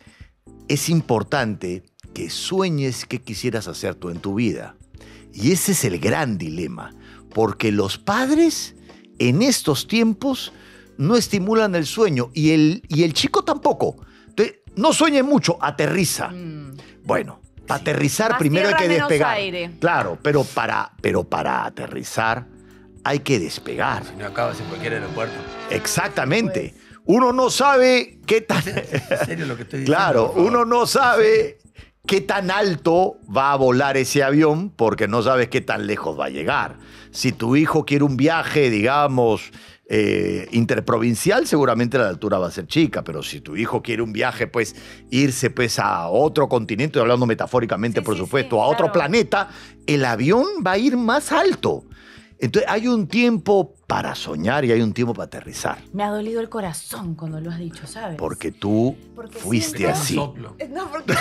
es importante que sueñes qué quisieras hacer tú en tu vida. Y ese es el gran dilema, porque los padres en estos tiempos no estimulan el sueño y el, y el chico tampoco. Entonces, no sueñe mucho, aterriza. Mm. Bueno, para aterrizar Más primero hay tierra, que menos despegar. aire. Claro, pero para, pero para aterrizar hay que despegar. Si no acabas en cualquier aeropuerto. Exactamente. Uno no sabe qué tan... ¿En serio lo que estoy diciendo? Claro, por favor? uno no sabe qué tan alto va a volar ese avión porque no sabes qué tan lejos va a llegar. Si tu hijo quiere un viaje, digamos, eh, interprovincial, seguramente la altura va a ser chica, pero si tu hijo quiere un viaje, pues irse pues a otro continente, hablando metafóricamente, Sí, por sí, supuesto, sí, a otro claro. planeta, el avión va a ir más alto. Entonces hay un tiempo para soñar y hay un tiempo para aterrizar. Me ha dolido el corazón cuando lo has dicho, ¿sabes? Porque tú Porque fuiste siento- así. Soplo. Eh, No, porque...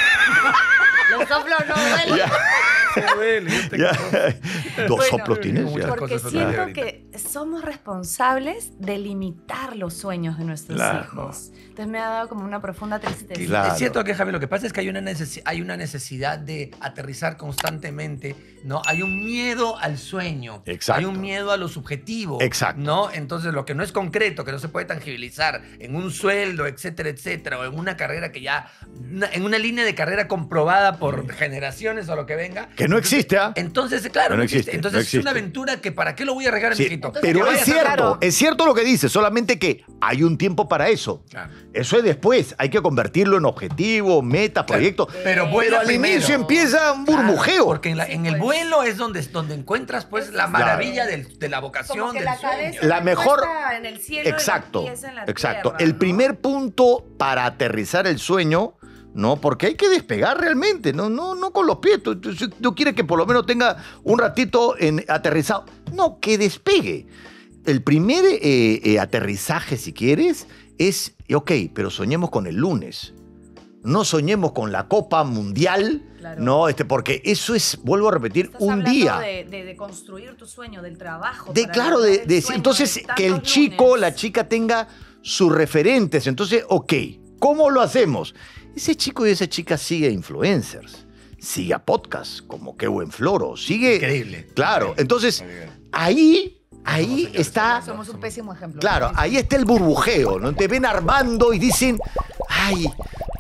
Los soplos no duelen. Ya. Se duele, yo te Ya. Dos Bueno, soplos tienes. muchas Ya. Porque cosas siento ahorita. que somos responsables de limitar los sueños de nuestros Claro. hijos. Entonces me ha dado como una profunda tristeza. Claro. Es cierto que, Javi, lo que pasa es que hay una, necesi- hay una necesidad de aterrizar constantemente, ¿no? Hay un miedo al sueño. Exacto. Hay un miedo a lo subjetivo. Exacto. ¿No? Entonces, lo que no es concreto, que no se puede tangibilizar en un sueldo, etcétera, etcétera, o en una carrera que ya... una- en una línea de carrera comprobada por generaciones o lo que venga. Que no existe, ¿ah? Entonces, claro, No no existe, existe. Entonces, no es una existe. aventura que ¿para qué lo voy a regar a Sí, mi hijito? pero Que vaya es a ser- cierto, claro. es cierto lo que dice, solamente que hay un tiempo para eso. Claro. Eso es después, hay que convertirlo en objetivo, meta, proyecto. Pero, vuela Pero al primero. inicio empieza un Claro, burbujeo. porque en, la- Sí, en el pues. vuelo es donde, donde encuentras pues la maravilla del- de la vocación, Como que del la sueño. cabeza La mejor- puesta en el cielo Exacto, y los pies en la exacto. tierra, El ¿no? primer punto para aterrizar el sueño, ¿no? Porque hay que despegar realmente, no, no, no con los pies. Tú, tú- tú quieres que por lo menos tenga un ratito en aterrizado. No, que despegue. El primer eh, eh, aterrizaje, si quieres, es, ok, pero soñemos con el lunes. No soñemos con la Copa Mundial, Claro. no, este, porque eso es, vuelvo a repetir, Estás un hablando día. De, de- de construir tu sueño, del trabajo. De, para claro, lograr de, el de- sueño entonces de que el tantos chico, lunes. la chica tenga sus referentes. Entonces, ok, ¿cómo lo hacemos? Ese chico y esa chica sigue a influencers, sigue a podcasts como Qué Buen Floro, sigue... Increíble. Claro, Increíble. entonces Increíble. ahí, ahí señores está... Somos un pésimo ejemplo. Claro, ahí está el burbujeo, ¿no? Te ven armando y dicen, ay,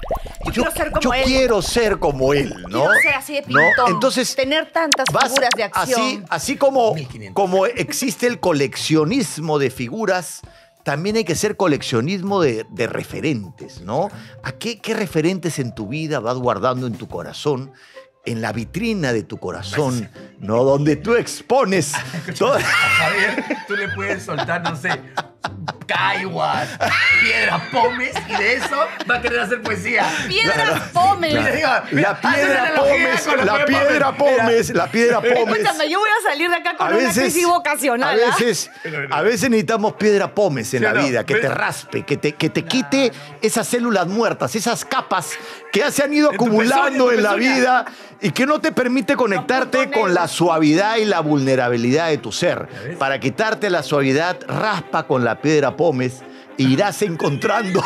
Yo, quiero ser como yo él. quiero ser como él, ¿no? Quiero ser así de ¿No? pintón. Entonces, tener tantas vas figuras de acción. Así, así como, mil quinientos. como existe el coleccionismo de figuras, también hay que ser coleccionismo de, de referentes, ¿no? ¿A qué, qué referentes en tu vida vas guardando en tu corazón? En la vitrina de tu corazón, ¿no? Donde tú expones todo. Javier, tú le puedes soltar, no sé, caiguas, piedras pómez, y de eso va a querer hacer poesía. Piedras pómez. Mira, digo, mira, La hace piedra una analogía pómez, con lo la que es piedra Mira, pómez, la piedra pómez. Escúchame, yo voy a salir de acá con A una veces, crisis vocacional. a ¿ah? veces, a veces necesitamos piedra pómez en ¿Sí o la no? vida, que ¿Ves? te raspe, que te, que te quite esas células muertas, esas capas que ya se han ido En tu acumulando pezuña, en tu en la pezuña. vida y que no te permite conectarte puntos con la negros. suavidad y la vulnerabilidad de tu ser. ves? Para quitarte la suavidad, raspa con la piedra pómez e irás encontrando...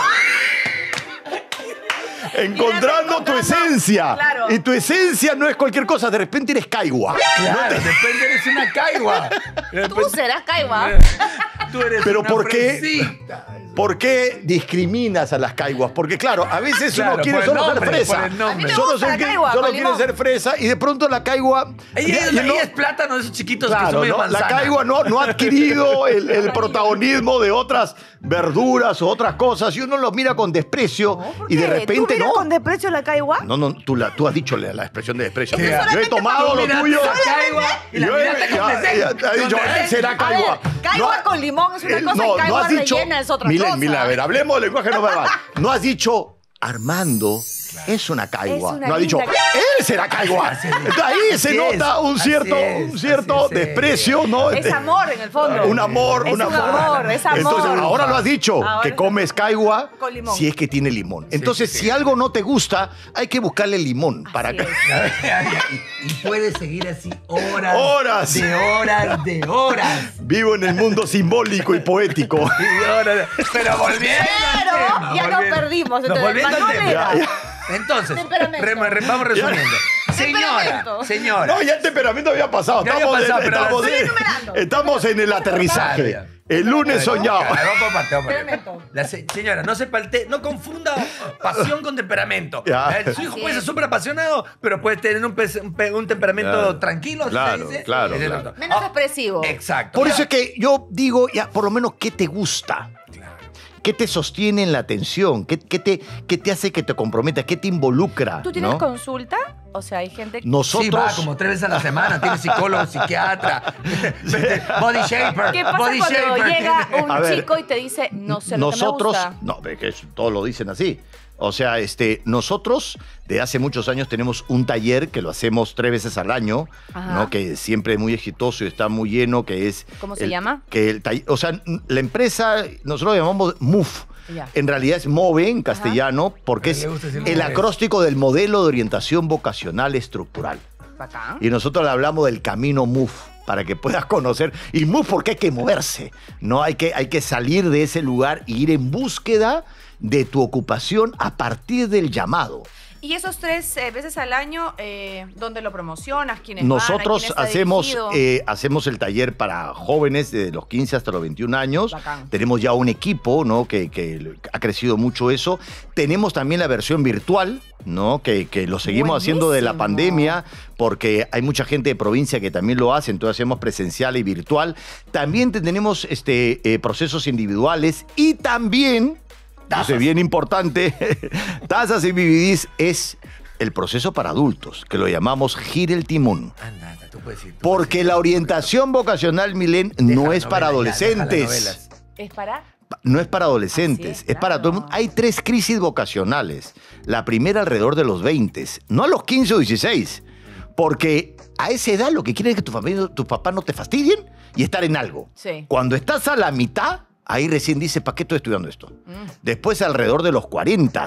encontrando tu encontrando- esencia. Claro. Y tu esencia no es cualquier cosa, de repente eres caigua. Claro, de repente eres una caigua. De Tú repente- serás Caiba. Tú eres Pero una ¿por qué? fresita. ¿Por qué discriminas a las caiguas? Porque claro, a veces Claro, uno quiere por el solo nombre, ser fresa. por el nombre. A mí me Solo, gusta ser- la que- caigua solo con quiere limón. ser fresa y de pronto la caigua... Ella, es- ya no- ella es plátano de esos chiquitos que son Claro, medio ¿no? La manzana. caigua no, no ha adquirido el, el protagonismo de otras verduras o otras cosas y uno lo mira con desprecio No, ¿por y de qué? repente ¿Tú miras no. con desprecio a la Caiba? No, no, tú, la, tú has dicho la, la expresión de desprecio. Es que Yo he solamente tomado Tú lo miraste tuyo. la caigua y la Yo he- miraste con ya- desdén. ya te ha dicho, Con desdén. será A caigua. ver, caigua No- con limón es una Eh, cosa no, y no caigua has dicho, rellena es otra Milen, cosa. Milen, a ver, hablemos de lenguaje no verbal. No has dicho Armando es una caigua. Es una No has dicho linda- él será caigua. Así es. Entonces ahí Así se es, nota un así cierto, es, un cierto así es. desprecio, ¿no? Es amor en el fondo. Un amor, Es un un amor. amor, es amor. Entonces, ahora lo has dicho, Ahora que es- comes caigua Con limón. si es que tiene limón. Entonces, sí, sí. si algo no te gusta, hay que buscarle limón para Así que... es. Y, y puedes seguir así horas. Horas. De horas, de horas. Vivo en el mundo simbólico y poético. Y horas. Pero volviendo al Pero tema, ya nos volviendo- perdimos, No, entonces, volviendo al Manuel tema. era. Ya, ya. Entonces, Temperamento. re- re- vamos resumiendo. Señora, Temperamento. señora. No, ya el temperamento había pasado. Ya había estamos, pasado, en, pero estamos, la- en- Estoy enumerando. estamos en el aterrizaje. Claro, El lunes Claro, soñado. claro, vamos por parte, vamos por parte. Temperamento. La se- señora, no se palte, no confunda pasión con temperamento. Ya. Eh, Su hijo Así puede ser es. súper apasionado, pero puede tener un, pe- un pe- un temperamento Claro. tranquilo, ¿así Claro, se dice? claro, Es el claro. otro. Menos Ah, expresivo. Exacto. Por eso es que yo digo, ya, por lo menos, ¿qué te gusta? Claro. ¿Qué te sostiene en la atención? ¿Qué, qué te, qué te hace que te comprometas? ¿Qué te involucra? ¿Tú tienes ¿no? consulta? O sea, hay gente que... Nosotros... Sí, va como tres veces a la semana. Tiene psicólogo, psiquiatra, body shaper. ¿Qué pasa body cuando shaper. llega un A ver, chico y te dice, no sé lo nosotros, que me gusta? no, es que eso- todos lo dicen así. O sea, este, nosotros de hace muchos años tenemos un taller que lo hacemos tres veces al año, Ajá. ¿no? Que siempre es muy exitoso y está muy lleno, que es... ¿Cómo se el- llama? Que el taller- o sea, la empresa, nosotros lo llamamos M U F. Ya. En realidad es MOVE en castellano, porque Pero es le gusta decir el MOVE. acróstico del modelo de orientación vocacional estructural. Bacán. Y nosotros le hablamos del camino M U F para que puedas conocer. Y M U F porque hay que moverse, ¿no? Hay que, hay que salir de ese lugar e ir en búsqueda de tu ocupación a partir del llamado. Y esos tres eh, veces al año, eh, ¿dónde lo promocionas? ¿Quiénes Nosotros van? ¿A quién está hacemos, dirigido? eh, hacemos el taller para jóvenes de los quince hasta los veintiún años. Bacán. Tenemos ya un equipo, ¿no? Que, que ha crecido mucho eso. Tenemos también la versión virtual, ¿no? Que, que lo seguimos haciendo de la Buenísimo. pandemia, porque hay mucha gente de provincia que también lo hace, entonces hacemos presencial y virtual. También tenemos este, eh, procesos individuales y también, eso es bien importante, Tazas y B B Ds es el proceso para adultos, que lo llamamos Gira el Timón. Anda, anda, tú puedes ir. tú Porque la orientación vocacional, Milen, puedes ir. no Deja es para novelas ya, deja las adolescentes. novelas. ¿Es para? No es para adolescentes, Así es, es para todo el claro. mundo. Hay tres crisis vocacionales. La primera alrededor de los veinte, no a los quince o dieciséis. Porque a esa edad lo que quieren es que tu familia, tus papás no te fastidien y estar en algo. Sí. Cuando estás a la mitad, ahí recién dices, ¿para qué estoy estudiando esto? Mm. Después alrededor de los cuarenta,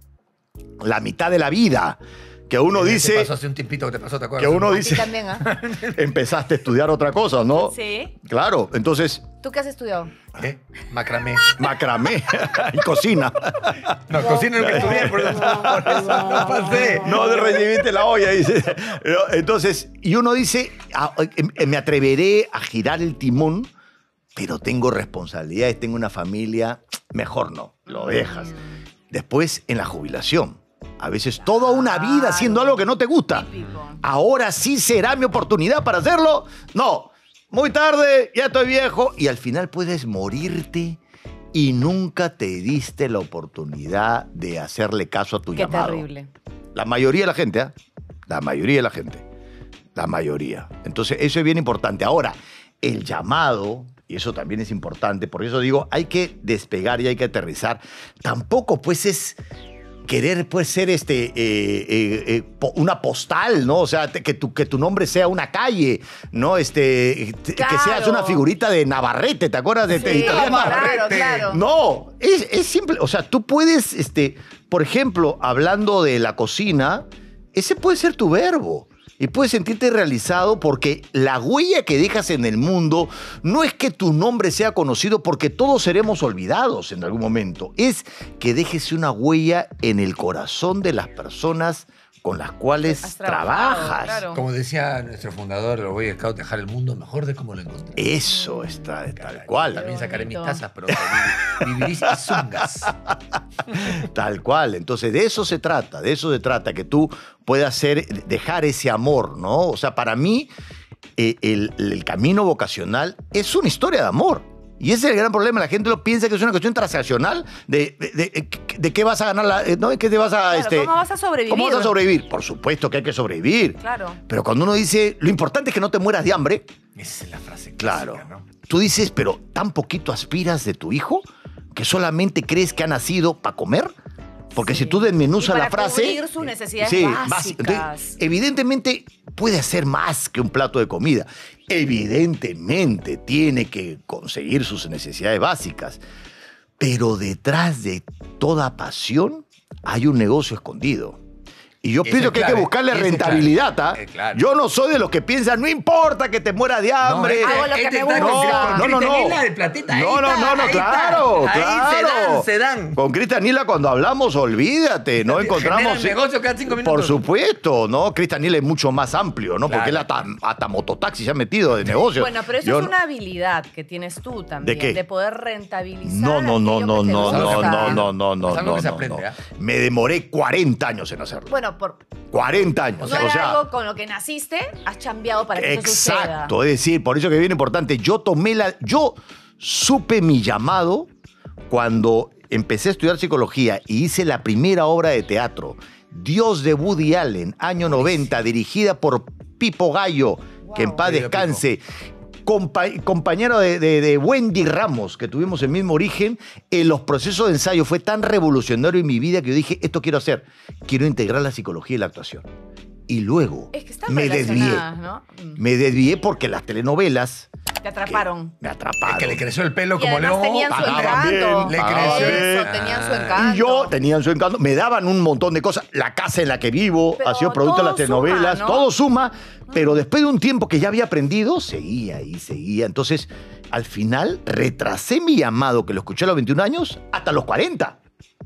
la mitad de la vida, que uno Te dice pasó hace un tiempito que te pasó, ¿te acuerdas? que uno A ti dice, también, ¿ah? empezaste a estudiar otra cosa, ¿no? Sí. Claro, entonces, ¿Tú qué has estudiado? ¿Qué? Macramé. macramé y cocina. No, cocina es lo que estudié, por eso, por eso no pasé. No te recibiste la olla, dice. Entonces, y uno dice, ah, eh, me atreveré a girar el timón, pero tengo responsabilidades, tengo una familia, mejor no, lo dejas. Después, en la jubilación, A veces toda una vida haciendo algo que no te gusta. Típico. Ahora sí será mi oportunidad para hacerlo. No, muy tarde, ya estoy viejo. Y al final puedes morirte y nunca te diste la oportunidad de hacerle caso a tu Qué llamado. terrible. La mayoría de la gente, ¿eh? La mayoría de la gente. La mayoría. Entonces, eso es bien importante. Ahora, el llamado, y eso también es importante, por eso digo, hay que despegar y hay que aterrizar. Tampoco, pues, es querer, pues, ser este, eh, eh, eh, po- una postal, ¿no? O sea, te- que, tu, que tu nombre sea una calle, ¿no? Este, te- Claro. Que seas una figurita de Navarrete, ¿te acuerdas de Sí, Editorial claro, Navarrete? claro. No, es, es simple. O sea, tú puedes, este, por ejemplo, hablando de la cocina, ese puede ser tu verbo. Y puedes sentirte realizado porque la huella que dejas en el mundo no es que tu nombre sea conocido porque todos seremos olvidados en algún momento. Es que dejes una huella en el corazón de las personas con las cuales Has trabajado, trabajas. claro. Como decía nuestro fundador, el Boy Scout, dejar el mundo mejor de como lo encontré. Eso está de tal cual. También sacaré mis bonito. tazas, pero vi- vivirís y zungas. Tal cual. Entonces, de eso se trata, de eso se trata, que tú puedas ser, dejar ese amor, ¿no? O sea, para mí, eh, el, el camino vocacional es una historia de amor. Y ese es el gran problema. La gente lo piensa que es una cuestión transaccional de, de, de- de qué vas a ganar, la, ¿no? ¿De qué te vas a... Claro, este, ¿cómo vas a sobrevivir? ¿Cómo vas a sobrevivir? Por supuesto que hay que sobrevivir. Claro. Pero cuando uno dice, lo importante es que no te mueras de hambre, Esa es la frase claro. clásica, ¿no? Tú dices, pero ¿tan poquito aspiras de tu hijo que solamente crees que ha nacido para comer? Porque Sí. si tú desmenuzas Y para la frase... cubrir sus necesidades sí, básicas. Entonces, evidentemente puede hacer más que un plato de comida. Evidentemente tiene que conseguir sus necesidades básicas. Pero detrás de toda pasión hay un negocio escondido. Y yo Eso pienso es que hay que clave, buscarle eso es rentabilidad. clave. ¿Ah? Eh, claro. Yo no soy de los que piensan, no importa que te mueras de hambre. Hago lo que Este me está con- gusta. con No, no, no. Cristianela del platita, ahí No, no, está, no, no, ahí claro, está. Ahí claro. se dan, se dan. Con Cristianila cuando hablamos, olvídate, no Generan encontramos... negocio cada cinco minutos. Por supuesto, ¿no? Cristianila es mucho más amplio, ¿no? Claro. Porque él hasta, hasta mototaxi se ha metido de negocio. Bueno, pero eso Yo es no- una habilidad que tienes tú también. ¿De qué? De poder rentabilizar. No, no, no, aquello no, que te no, gusta. no, no, no, no, no, Es algo no, que se no, aprende, no. ¿eh? Me demoré cuarenta años en hacerlo. Bueno, por, cuarenta años. no o era sea, algo con lo que naciste, has chambeado para que eso suceda. exacto, es decir, por eso que es bien importante, yo tomé la, yo supe mi llamado cuando empecé a estudiar psicología y hice la primera obra de teatro, Dios de Woody Allen, año noventa, dirigida por Pipo Gallo, que en Wow. paz Querido descanse. Compa- compañero de, de- de Wendy Ramos, que tuvimos el mismo origen, en los procesos de ensayo fue tan revolucionario en mi vida que yo dije, esto quiero hacer, quiero integrar la psicología y la actuación. Y luego Es que están me desvié. relacionadas, ¿no? Mm. Me desvié porque las telenovelas Te atraparon. me atraparon. Es que le creció el pelo Y como además león. tenían su pagaban encanto. bien, Le pagaban creció. Eso, bien. tenían su Ah. encanto. Y yo tenían su encanto, me daban un montón de cosas. La casa en la que vivo Pero ha sido producto de las todo telenovelas, suma, ¿no? todo suma, pero después de un tiempo que ya había aprendido, seguía y seguía. Entonces, al final, retrasé mi llamado, que lo escuché a los veintiún años, hasta los cuarenta.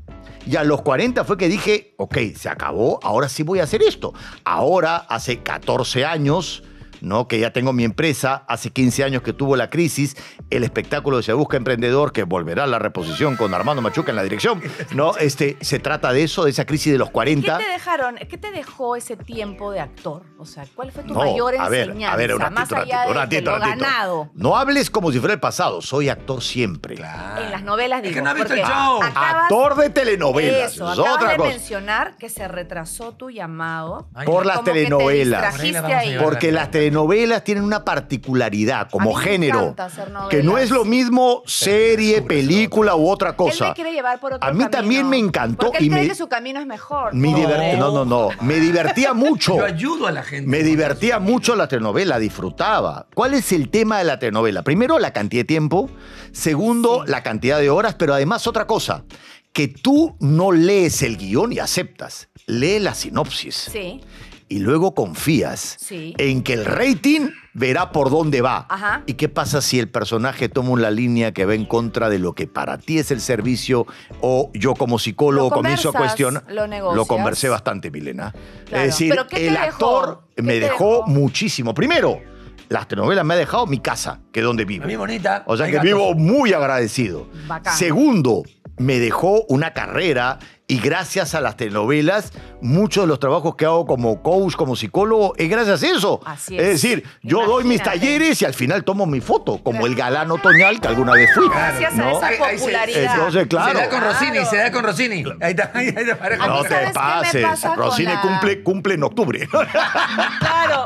Y a los cuarenta fue que dije, ok, se acabó, ahora sí voy a hacer esto. Ahora, hace catorce años, ¿no? Que ya tengo mi empresa, hace quince años que tuvo la crisis, el espectáculo de Se Busca Emprendedor, que volverá a la reposición con Armando Machuca en la dirección, ¿no? Este, se trata de eso, de esa crisis de los ¿Qué cuarenta. te dejaron? ¿Qué te dejó ese tiempo de actor? O sea, ¿cuál fue tu No, mayor a ver, enseñanza? a ver, un más ratito, un allá ratito, un de, ratito, de un lo ratito. ganado. No hables como si fuera el pasado, soy actor siempre. Claro. En las novelas, digo. Es que no ha visto el porque show. acabas- Actor de telenovelas, Eso, es acabas otra de cosa. mencionar que se retrasó tu llamado. Ay, Por las Como que te telenovelas. distrajiste Por ahí la vamos a ahí. llevar. Porque las telenovelas tienen una particularidad como A mí me género, encanta hacer novelas. que no es lo mismo serie, descubres película u otra Él cosa. me quiere llevar por otro A mí camino. también me encantó Porque él y cree me- que su camino es mejor. Me No. divertí- no, no, no, me divertía mucho. Yo ayudo a la gente. Me divertía mucho la telenovela, disfrutaba. ¿Cuál es el tema de la telenovela? Primero, la cantidad de tiempo. Segundo, la cantidad de horas. Pero además, otra cosa, que tú no lees el guión y aceptas. Lee la sinopsis. Sí. Y luego confías Sí. en que el rating verá por dónde va. Ajá. ¿Y qué pasa si el personaje toma una línea que va en contra de lo que para ti es el servicio o yo como psicólogo Lo comienzo a conversas, cuestionar? lo negocias. conversé bastante, Milena. Claro. Es decir, ¿Pero qué te el dejó? actor ¿Qué me te dejó, dejó? muchísimo. Primero, las telenovelas me ha dejado mi casa, que es donde vivo. A mí bonita. O sea hay que gatos. vivo muy agradecido. Bacán. Segundo, me dejó una carrera Y gracias a las telenovelas, muchos de los trabajos que hago como coach, como psicólogo, es gracias a eso. Así es. Es decir, yo Imagínate. doy mis talleres y al final tomo mi foto, como el galán otoñal que alguna vez fui. Gracias ¿no? a esa Ahí- ahí se- popularidad. Entonces, claro. Se da con Rossini, Claro. se da con Rossini. Ahí está, ahí está parejo. A mí, No ¿sabes te qué me pases. pasa con Rosine la- cumple, cumple en octubre. Claro.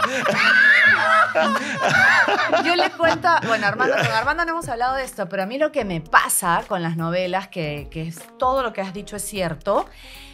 Yo le cuento, a- bueno, Armando, con Armando no hemos hablado de esto, pero a mí lo que me pasa con las novelas, que, que es todo lo que has dicho es cierto,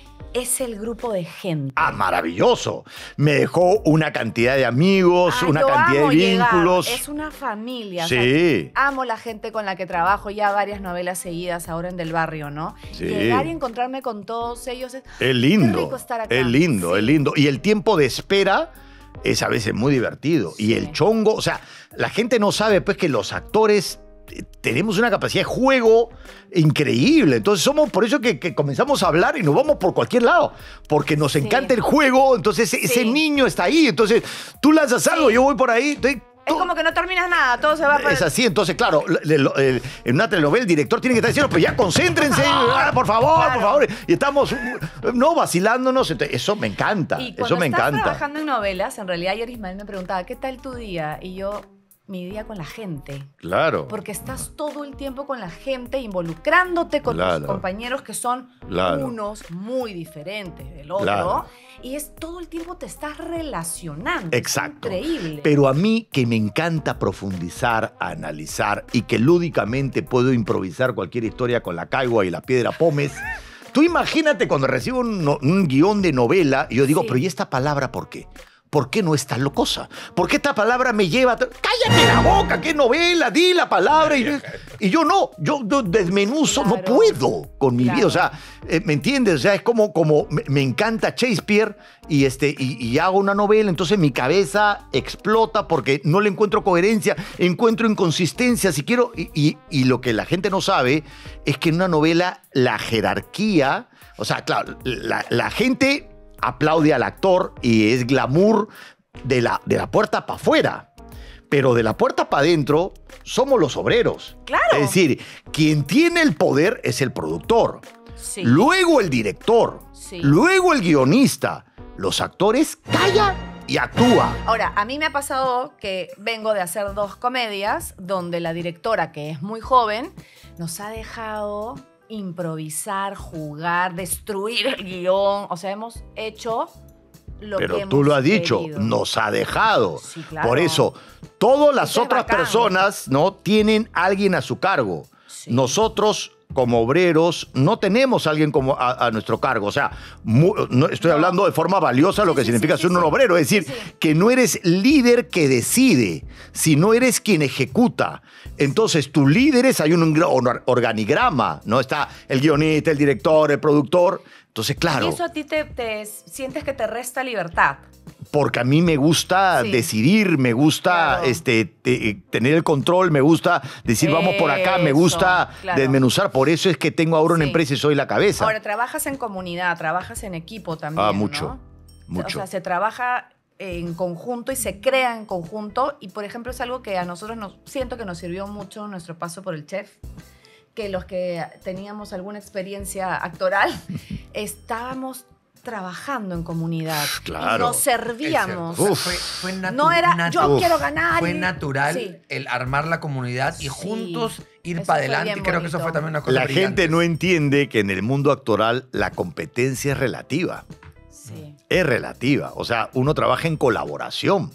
es el grupo de gente. Ah, maravilloso. Me dejó una cantidad de amigos, Ay, una yo cantidad amo de llegar. vínculos. Es una familia. o Sí. sea, amo la gente con la que trabajo, ya varias novelas seguidas ahora en Del Barrio, ¿no? Sí. Llegar y encontrarme con todos ellos es, Es lindo. Qué rico estar acá. Es lindo, Sí. es lindo. Y el tiempo de espera es a veces muy divertido. Sí. Y el chongo, o sea, la gente no sabe pues que los actores eh, tenemos una capacidad de juego increíble. Entonces somos por eso que, que comenzamos a hablar y nos vamos por cualquier lado. Porque nos Sí. encanta el juego, entonces ese Sí. niño está ahí. Entonces tú lanzas algo, Sí. yo voy por ahí. entonces, es tú- como que no terminas nada, todo se va para Es así, entonces, claro, le- le- el- en una telenovela el director tiene que estar diciendo, pues ya concéntrense, ah, por favor, Claro. por favor. Y estamos, uh, no, vacilándonos. Entonces, eso me encanta, Y cuando eso me estás encanta. trabajando en novelas, en realidad ayer Ismael me preguntaba, ¿qué tal tu día? Y yo, mi día con la gente. Claro, Porque estás todo el tiempo con la gente, involucrándote con Claro. tus compañeros que son Claro. unos muy diferentes del otro. Claro. Y es todo el tiempo te estás relacionando. exacto. Es increíble. Pero a mí que me encanta profundizar, analizar y que lúdicamente puedo improvisar cualquier historia con la caigua y la piedra pómez. Tú imagínate cuando recibo un, no- un guión de novela y yo digo, Sí. pero ¿y esta palabra por qué? ¿Por qué no es tan locosa? ¿Por qué esta palabra me lleva a... ¡Cállate la boca! ¿Qué novela? Di la palabra. Y, y yo no, yo, yo desmenuzo, no Claro. puedo con mi Claro. vida. O sea, eh, ¿me entiendes? O sea, es como, como me, me encanta Shakespeare y, este, y, y hago una novela, entonces mi cabeza explota porque no le encuentro coherencia, encuentro inconsistencias y quiero... Y, y, y lo que la gente no sabe es que en una novela la jerarquía... O sea, claro, la, la gente aplaude al actor y es glamour de la, de la puerta para afuera. Pero de la puerta para adentro somos los obreros. Claro. Es decir, quien tiene el poder es el productor. Sí. Luego el director. Sí. Luego el guionista. Los actores calla y actúa. Ahora, a mí me ha pasado que vengo de hacer dos comedias donde la directora, que es muy joven, nos ha dejado improvisar, jugar, destruir el guión. O sea, hemos hecho lo que Pero hemos tú lo has dicho, querido. nos ha dejado. Sí, claro. Por eso, todas las Eso es otras bacán. personas no tienen alguien a su cargo. Sí. Nosotros, como obreros, no tenemos alguien como a, a nuestro cargo. O sea, mu- no, estoy No. hablando de forma valiosa lo Sí, que sí, significa sí, ser sí, un sí. obrero. Es decir, Sí, sí. que no eres líder que decide, sino eres quien ejecuta. Entonces, tu líder es, hay un or- organigrama, ¿no? Está el guionista, el director, el productor. Entonces, claro. Y eso a ti te, te sientes que te resta libertad. Porque a mí me gusta Sí. decidir, me gusta Claro. este, te- tener el control, me gusta decir vamos por acá, me Eso, gusta claro. desmenuzar. Por eso es que tengo ahora una Sí. empresa y soy la cabeza. Ahora, trabajas en comunidad, trabajas en equipo también, Ah, mucho, ¿no? mucho. O sea, se trabaja en conjunto y se crea en conjunto. Y, por ejemplo, es algo que a nosotros nos siento que nos sirvió mucho en nuestro paso por el chef, que los que teníamos alguna experiencia actoral estábamos trabajando en comunidad. Claro. Y nos servíamos. Es cierto. O Uf. sea, fue, fue natu- No era, natu- yo Uf. quiero ganar. Fue y- natural Sí. el armar la comunidad y Sí. juntos ir Eso para fue adelante. bien Creo que eso bonito. fue también una cosa La brillante. gente no entiende que en el mundo actoral la competencia es relativa. Sí. Es relativa. O sea, uno trabaja en colaboración.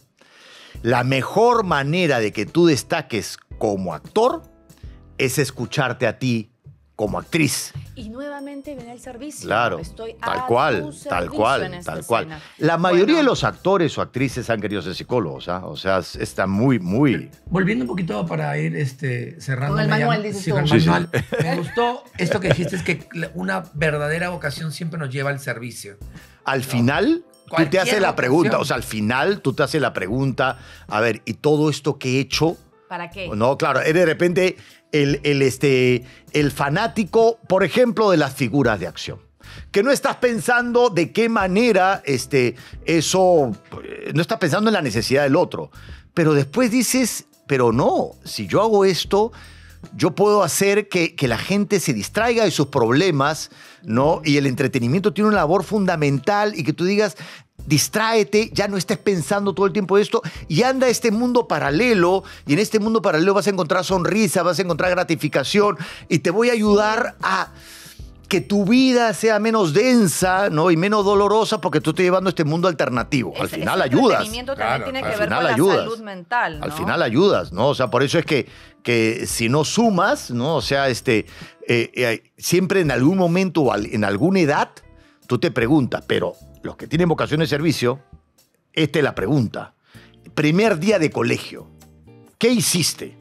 La mejor manera de que tú destaques como actor es escucharte a ti como actriz. Y nuevamente viene el servicio. Claro, Estoy tal a cual, tu tal servicio cual, en esta tal cual. escena. La mayoría Bueno. de los actores o actrices han querido ser psicólogos, ¿ah? O sea, está muy, muy... Volviendo un poquito para ir este, cerrando. Con el me manual, llama- dices sí, tú. con el Sí, sí. manual. Me gustó esto que dijiste, es que la- una verdadera vocación siempre nos lleva al servicio. Al final, tú te Cualquier haces la vocación. pregunta, o sea, al final tú te haces la pregunta, a ver, ¿y todo esto que he hecho? ¿Para qué? No, claro, es de repente el, el, este, el fanático, por ejemplo, de las figuras de acción. Que no estás pensando de qué manera este, eso, eh, no estás pensando en la necesidad del otro. Pero después dices, pero no, si yo hago esto, yo puedo hacer que, que la gente se distraiga de sus problemas, ¿no? Y el entretenimiento tiene una labor fundamental y que tú digas, distráete, ya no estés pensando todo el tiempo esto y anda a este mundo paralelo y en este mundo paralelo vas a encontrar sonrisa, vas a encontrar gratificación y te voy a ayudar a que tu vida sea menos densa, ¿no? Y menos dolorosa porque tú estás llevando este mundo alternativo. Al Ese- final ese ayudas. entretenimiento también Claro, tiene al que ver final con ayudas. la salud mental, ¿no? Al final ayudas, ¿no? O sea, por eso es que, que si no sumas, ¿no? O sea, este, eh, eh, siempre en algún momento o al- en alguna edad, tú te preguntas, pero los que tienen vocación de servicio, esta es la pregunta. Primer día de colegio, ¿qué hiciste?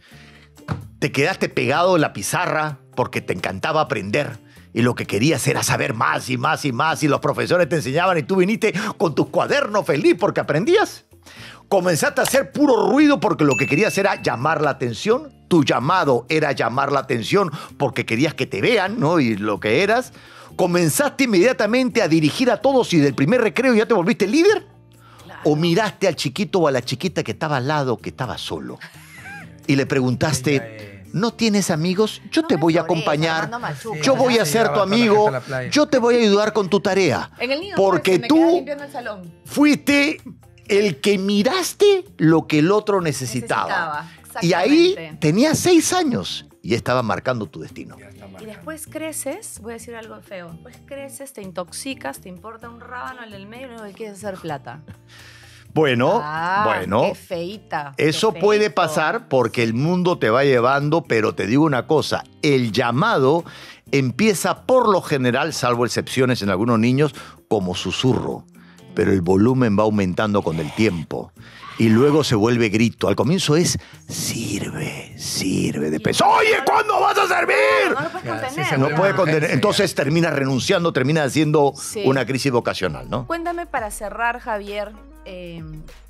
¿Te quedaste pegado en la pizarra porque te encantaba aprender? Y lo que querías era saber más y más y más y los profesores te enseñaban y tú viniste con tus cuadernos feliz porque aprendías. Comenzaste a hacer puro ruido porque lo que querías era llamar la atención. Tu llamado era llamar la atención porque querías que te vean, ¿no? Y lo que eras. Comenzaste inmediatamente a dirigir a todos y del primer recreo ya te volviste líder. Claro. O miraste al chiquito o a la chiquita que estaba al lado, que estaba solo. Y le preguntaste, ¿no tienes amigos? Yo No te me voy a flores, acompañar. Fernando Machuca. Yo voy a Sí, ser ya tu va toda la amigo. gente a la playa. Yo te voy a ayudar con tu tarea. En el niño, Porque pues, me quedaba tú limpiando el salón. fuiste el que miraste lo que el otro necesitaba. Necesitaba, Y ahí exactamente. tenías seis años y estaba marcando tu destino. Ya está Y marcado. después creces, voy a decir algo feo, después creces, te intoxicas, te importa un rábano el del medio y lo único que quieres es hacer plata. Bueno, Ah, bueno. qué feíta. qué Eso puede feíto. pasar porque el mundo te va llevando, pero te digo una cosa, el llamado empieza por lo general, salvo excepciones en algunos niños, como susurro, pero el volumen va aumentando con el tiempo y luego se vuelve grito. Al comienzo es sirve, sirve de peso. Oye, ¿cuándo vas a servir? No lo puedes Ya, sí, contener. se No vuelve puede una contener. urgencia, Entonces termina renunciando, termina haciendo Sí. una crisis vocacional, ¿no? Cuéntame para cerrar, Javier, eh,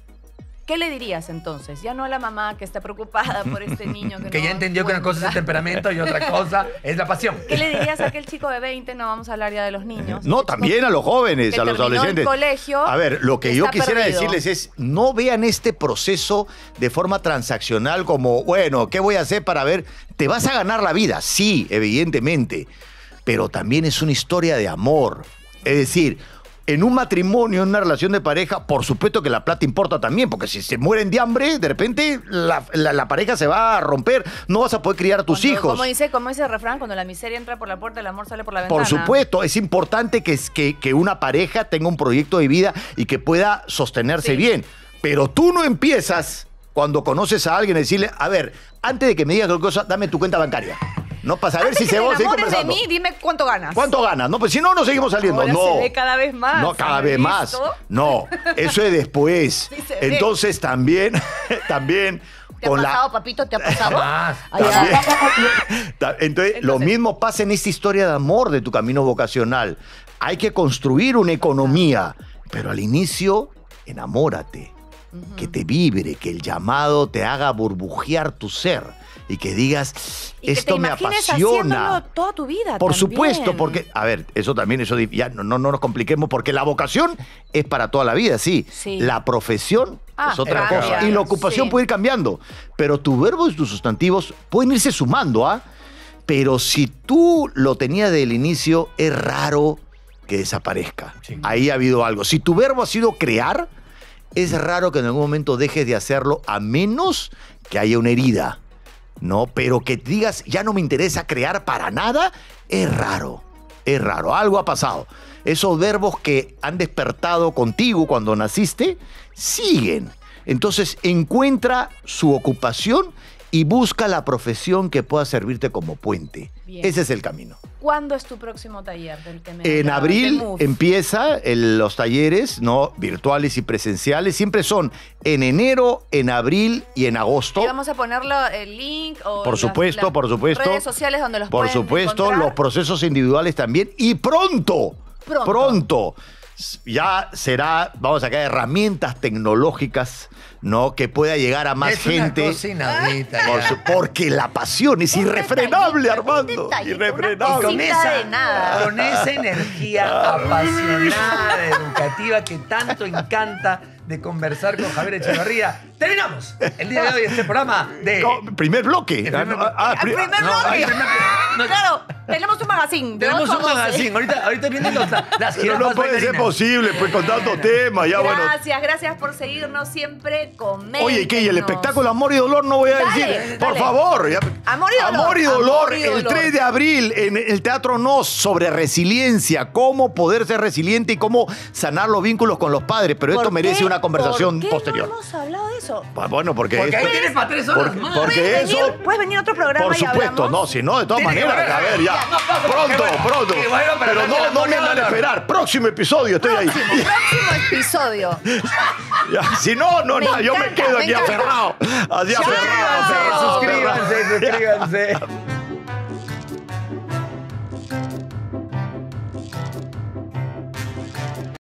¿qué le dirías entonces? Ya no a la mamá que está preocupada por este niño que, Que no ya entendió que una cosa es el encuentra. temperamento y otra cosa es la pasión. ¿Qué le dirías a aquel chico de veinte? No vamos a hablar ya de los niños. No, Este también chico a los jóvenes, que a los terminó el adolescentes. colegio A ver, lo que y yo está quisiera perdido. decirles es, no vean este proceso de forma transaccional como, bueno, ¿qué voy a hacer para ver? Te vas a ganar la vida, sí, evidentemente, pero también es una historia de amor. Es decir, en un matrimonio, en una relación de pareja, por supuesto que la plata importa también, porque si se mueren de hambre, de repente la, la- la pareja se va a romper, no vas a poder criar a tus Cuando- hijos. Como dice, como dice el refrán, cuando la miseria entra por la puerta, el amor sale por la ventana. Por supuesto, es importante que, que, que una pareja tenga un proyecto de vida y que pueda sostenerse Sí. bien. Pero tú no empiezas cuando conoces a alguien a decirle, a ver, antes de que me digas cualquier cosa, dame tu cuenta bancaria. No, para saber Antes si que se te va a seguir enamores de conversando. mí, dime cuánto ganas. ¿Cuánto ganas? No, pues si no, no seguimos saliendo. Ahora no. se ve cada vez más. No, cada ¿has vez más. visto? No, eso es después. Sí se ve. Entonces también, también ¿Te ha con pasado, la... papito? ¿Te ha pasado? Más. Ay, También. ay. Ta- Entonces, lo Entonces- mismo pasa en esta historia de amor de tu camino vocacional. Hay que construir una economía, pero al inicio, enamórate, que te vibre, que el llamado te haga burbujear tu ser y que digas, Y que esto te me imagines apasiona. haciéndolo toda tu vida Por también. supuesto, porque, a ver, eso también, eso di- ya no, no, no nos compliquemos, porque la vocación es para toda la vida, sí. Sí. La profesión Ah, es otra cambia, cosa. Y la ocupación sí. puede ir cambiando. Pero tus verbos y tus sustantivos pueden irse sumando, ¿ah? Pero si tú lo tenías del inicio, es raro que desaparezca. Sí. Ahí ha habido algo. Si tu verbo ha sido crear, es raro que en algún momento dejes de hacerlo, a menos que haya una herida. ¿No? Pero que digas, ya no me interesa crear para nada, es raro, es raro, algo ha pasado. Esos verbos que han despertado contigo cuando naciste, siguen. Entonces encuentra su ocupación y busca la profesión que pueda servirte como puente. Bien. Ese es el camino. ¿Cuándo es tu próximo taller del que me En hablabas, abril de Move? empieza el- los talleres, ¿no? Virtuales y presenciales. Siempre son en enero, en abril y en agosto. Ahí vamos a ponerlo el link o Por las- supuesto, las por supuesto. redes sociales donde los Por pueden supuesto, encontrar. los procesos individuales también. Y pronto, Pronto. pronto, ya será, vamos a sacar herramientas tecnológicas, ¿no? Que pueda llegar a más es gente. Una cosa inaudita, Por ya. su- porque la pasión es Un irrefrenable, detallito, un Armando. detallito, una Irrefrenable. Con cosita esa, de nada. con esa energía apasionada, educativa que tanto encanta de conversar con Javier Echevarría. Terminamos el día de hoy este programa de... No, primer bloque. El primer bloque. Ah, El pri- primer no, bloque. hay primer- no. Claro, tenemos un magazine. de Tenemos ocho a un doce. magazine. Ahorita, ahorita vienen los, las Pero jirafas no puede ser bailarinas. posible, pues con tantos temas. Ya, bueno. Gracias, gracias por seguirnos siempre. Coméntenos. Oye, ¿qué? ¿Y el espectáculo Amor y Dolor no voy a Dale, decir? dale. Por favor. ya- Amor y Dolor. Amor y Dolor, Amor y el Dolor. tres de abril en el Teatro Nos, sobre resiliencia, cómo poder ser resiliente y cómo sanar los vínculos con los padres. Pero esto ¿Por merece qué? una conversación ¿Por qué posterior. no hemos hablado de eso? Ah, Bueno, porque, Porque ahí esto- tienes para tres horas porque- más. porque ¿Puedes eso... venir, puedes venir a otro programa Por y supuesto, hablamos? no, si no, de todas Tiene que maneras, volver. a ver, ya. Ya, no, aplauso, pronto, qué bueno, pronto. qué bueno para Pero hablar de no, la no me moneda van a dólar. esperar. Próximo episodio, estoy ahí. Próximo, próximo episodio. Ya, si no, no, Me nada, yo me encanta, quedo me aquí encanta. aferrado. Así aferrado, aferrado. Suscríbanse, aferrado. suscríbanse.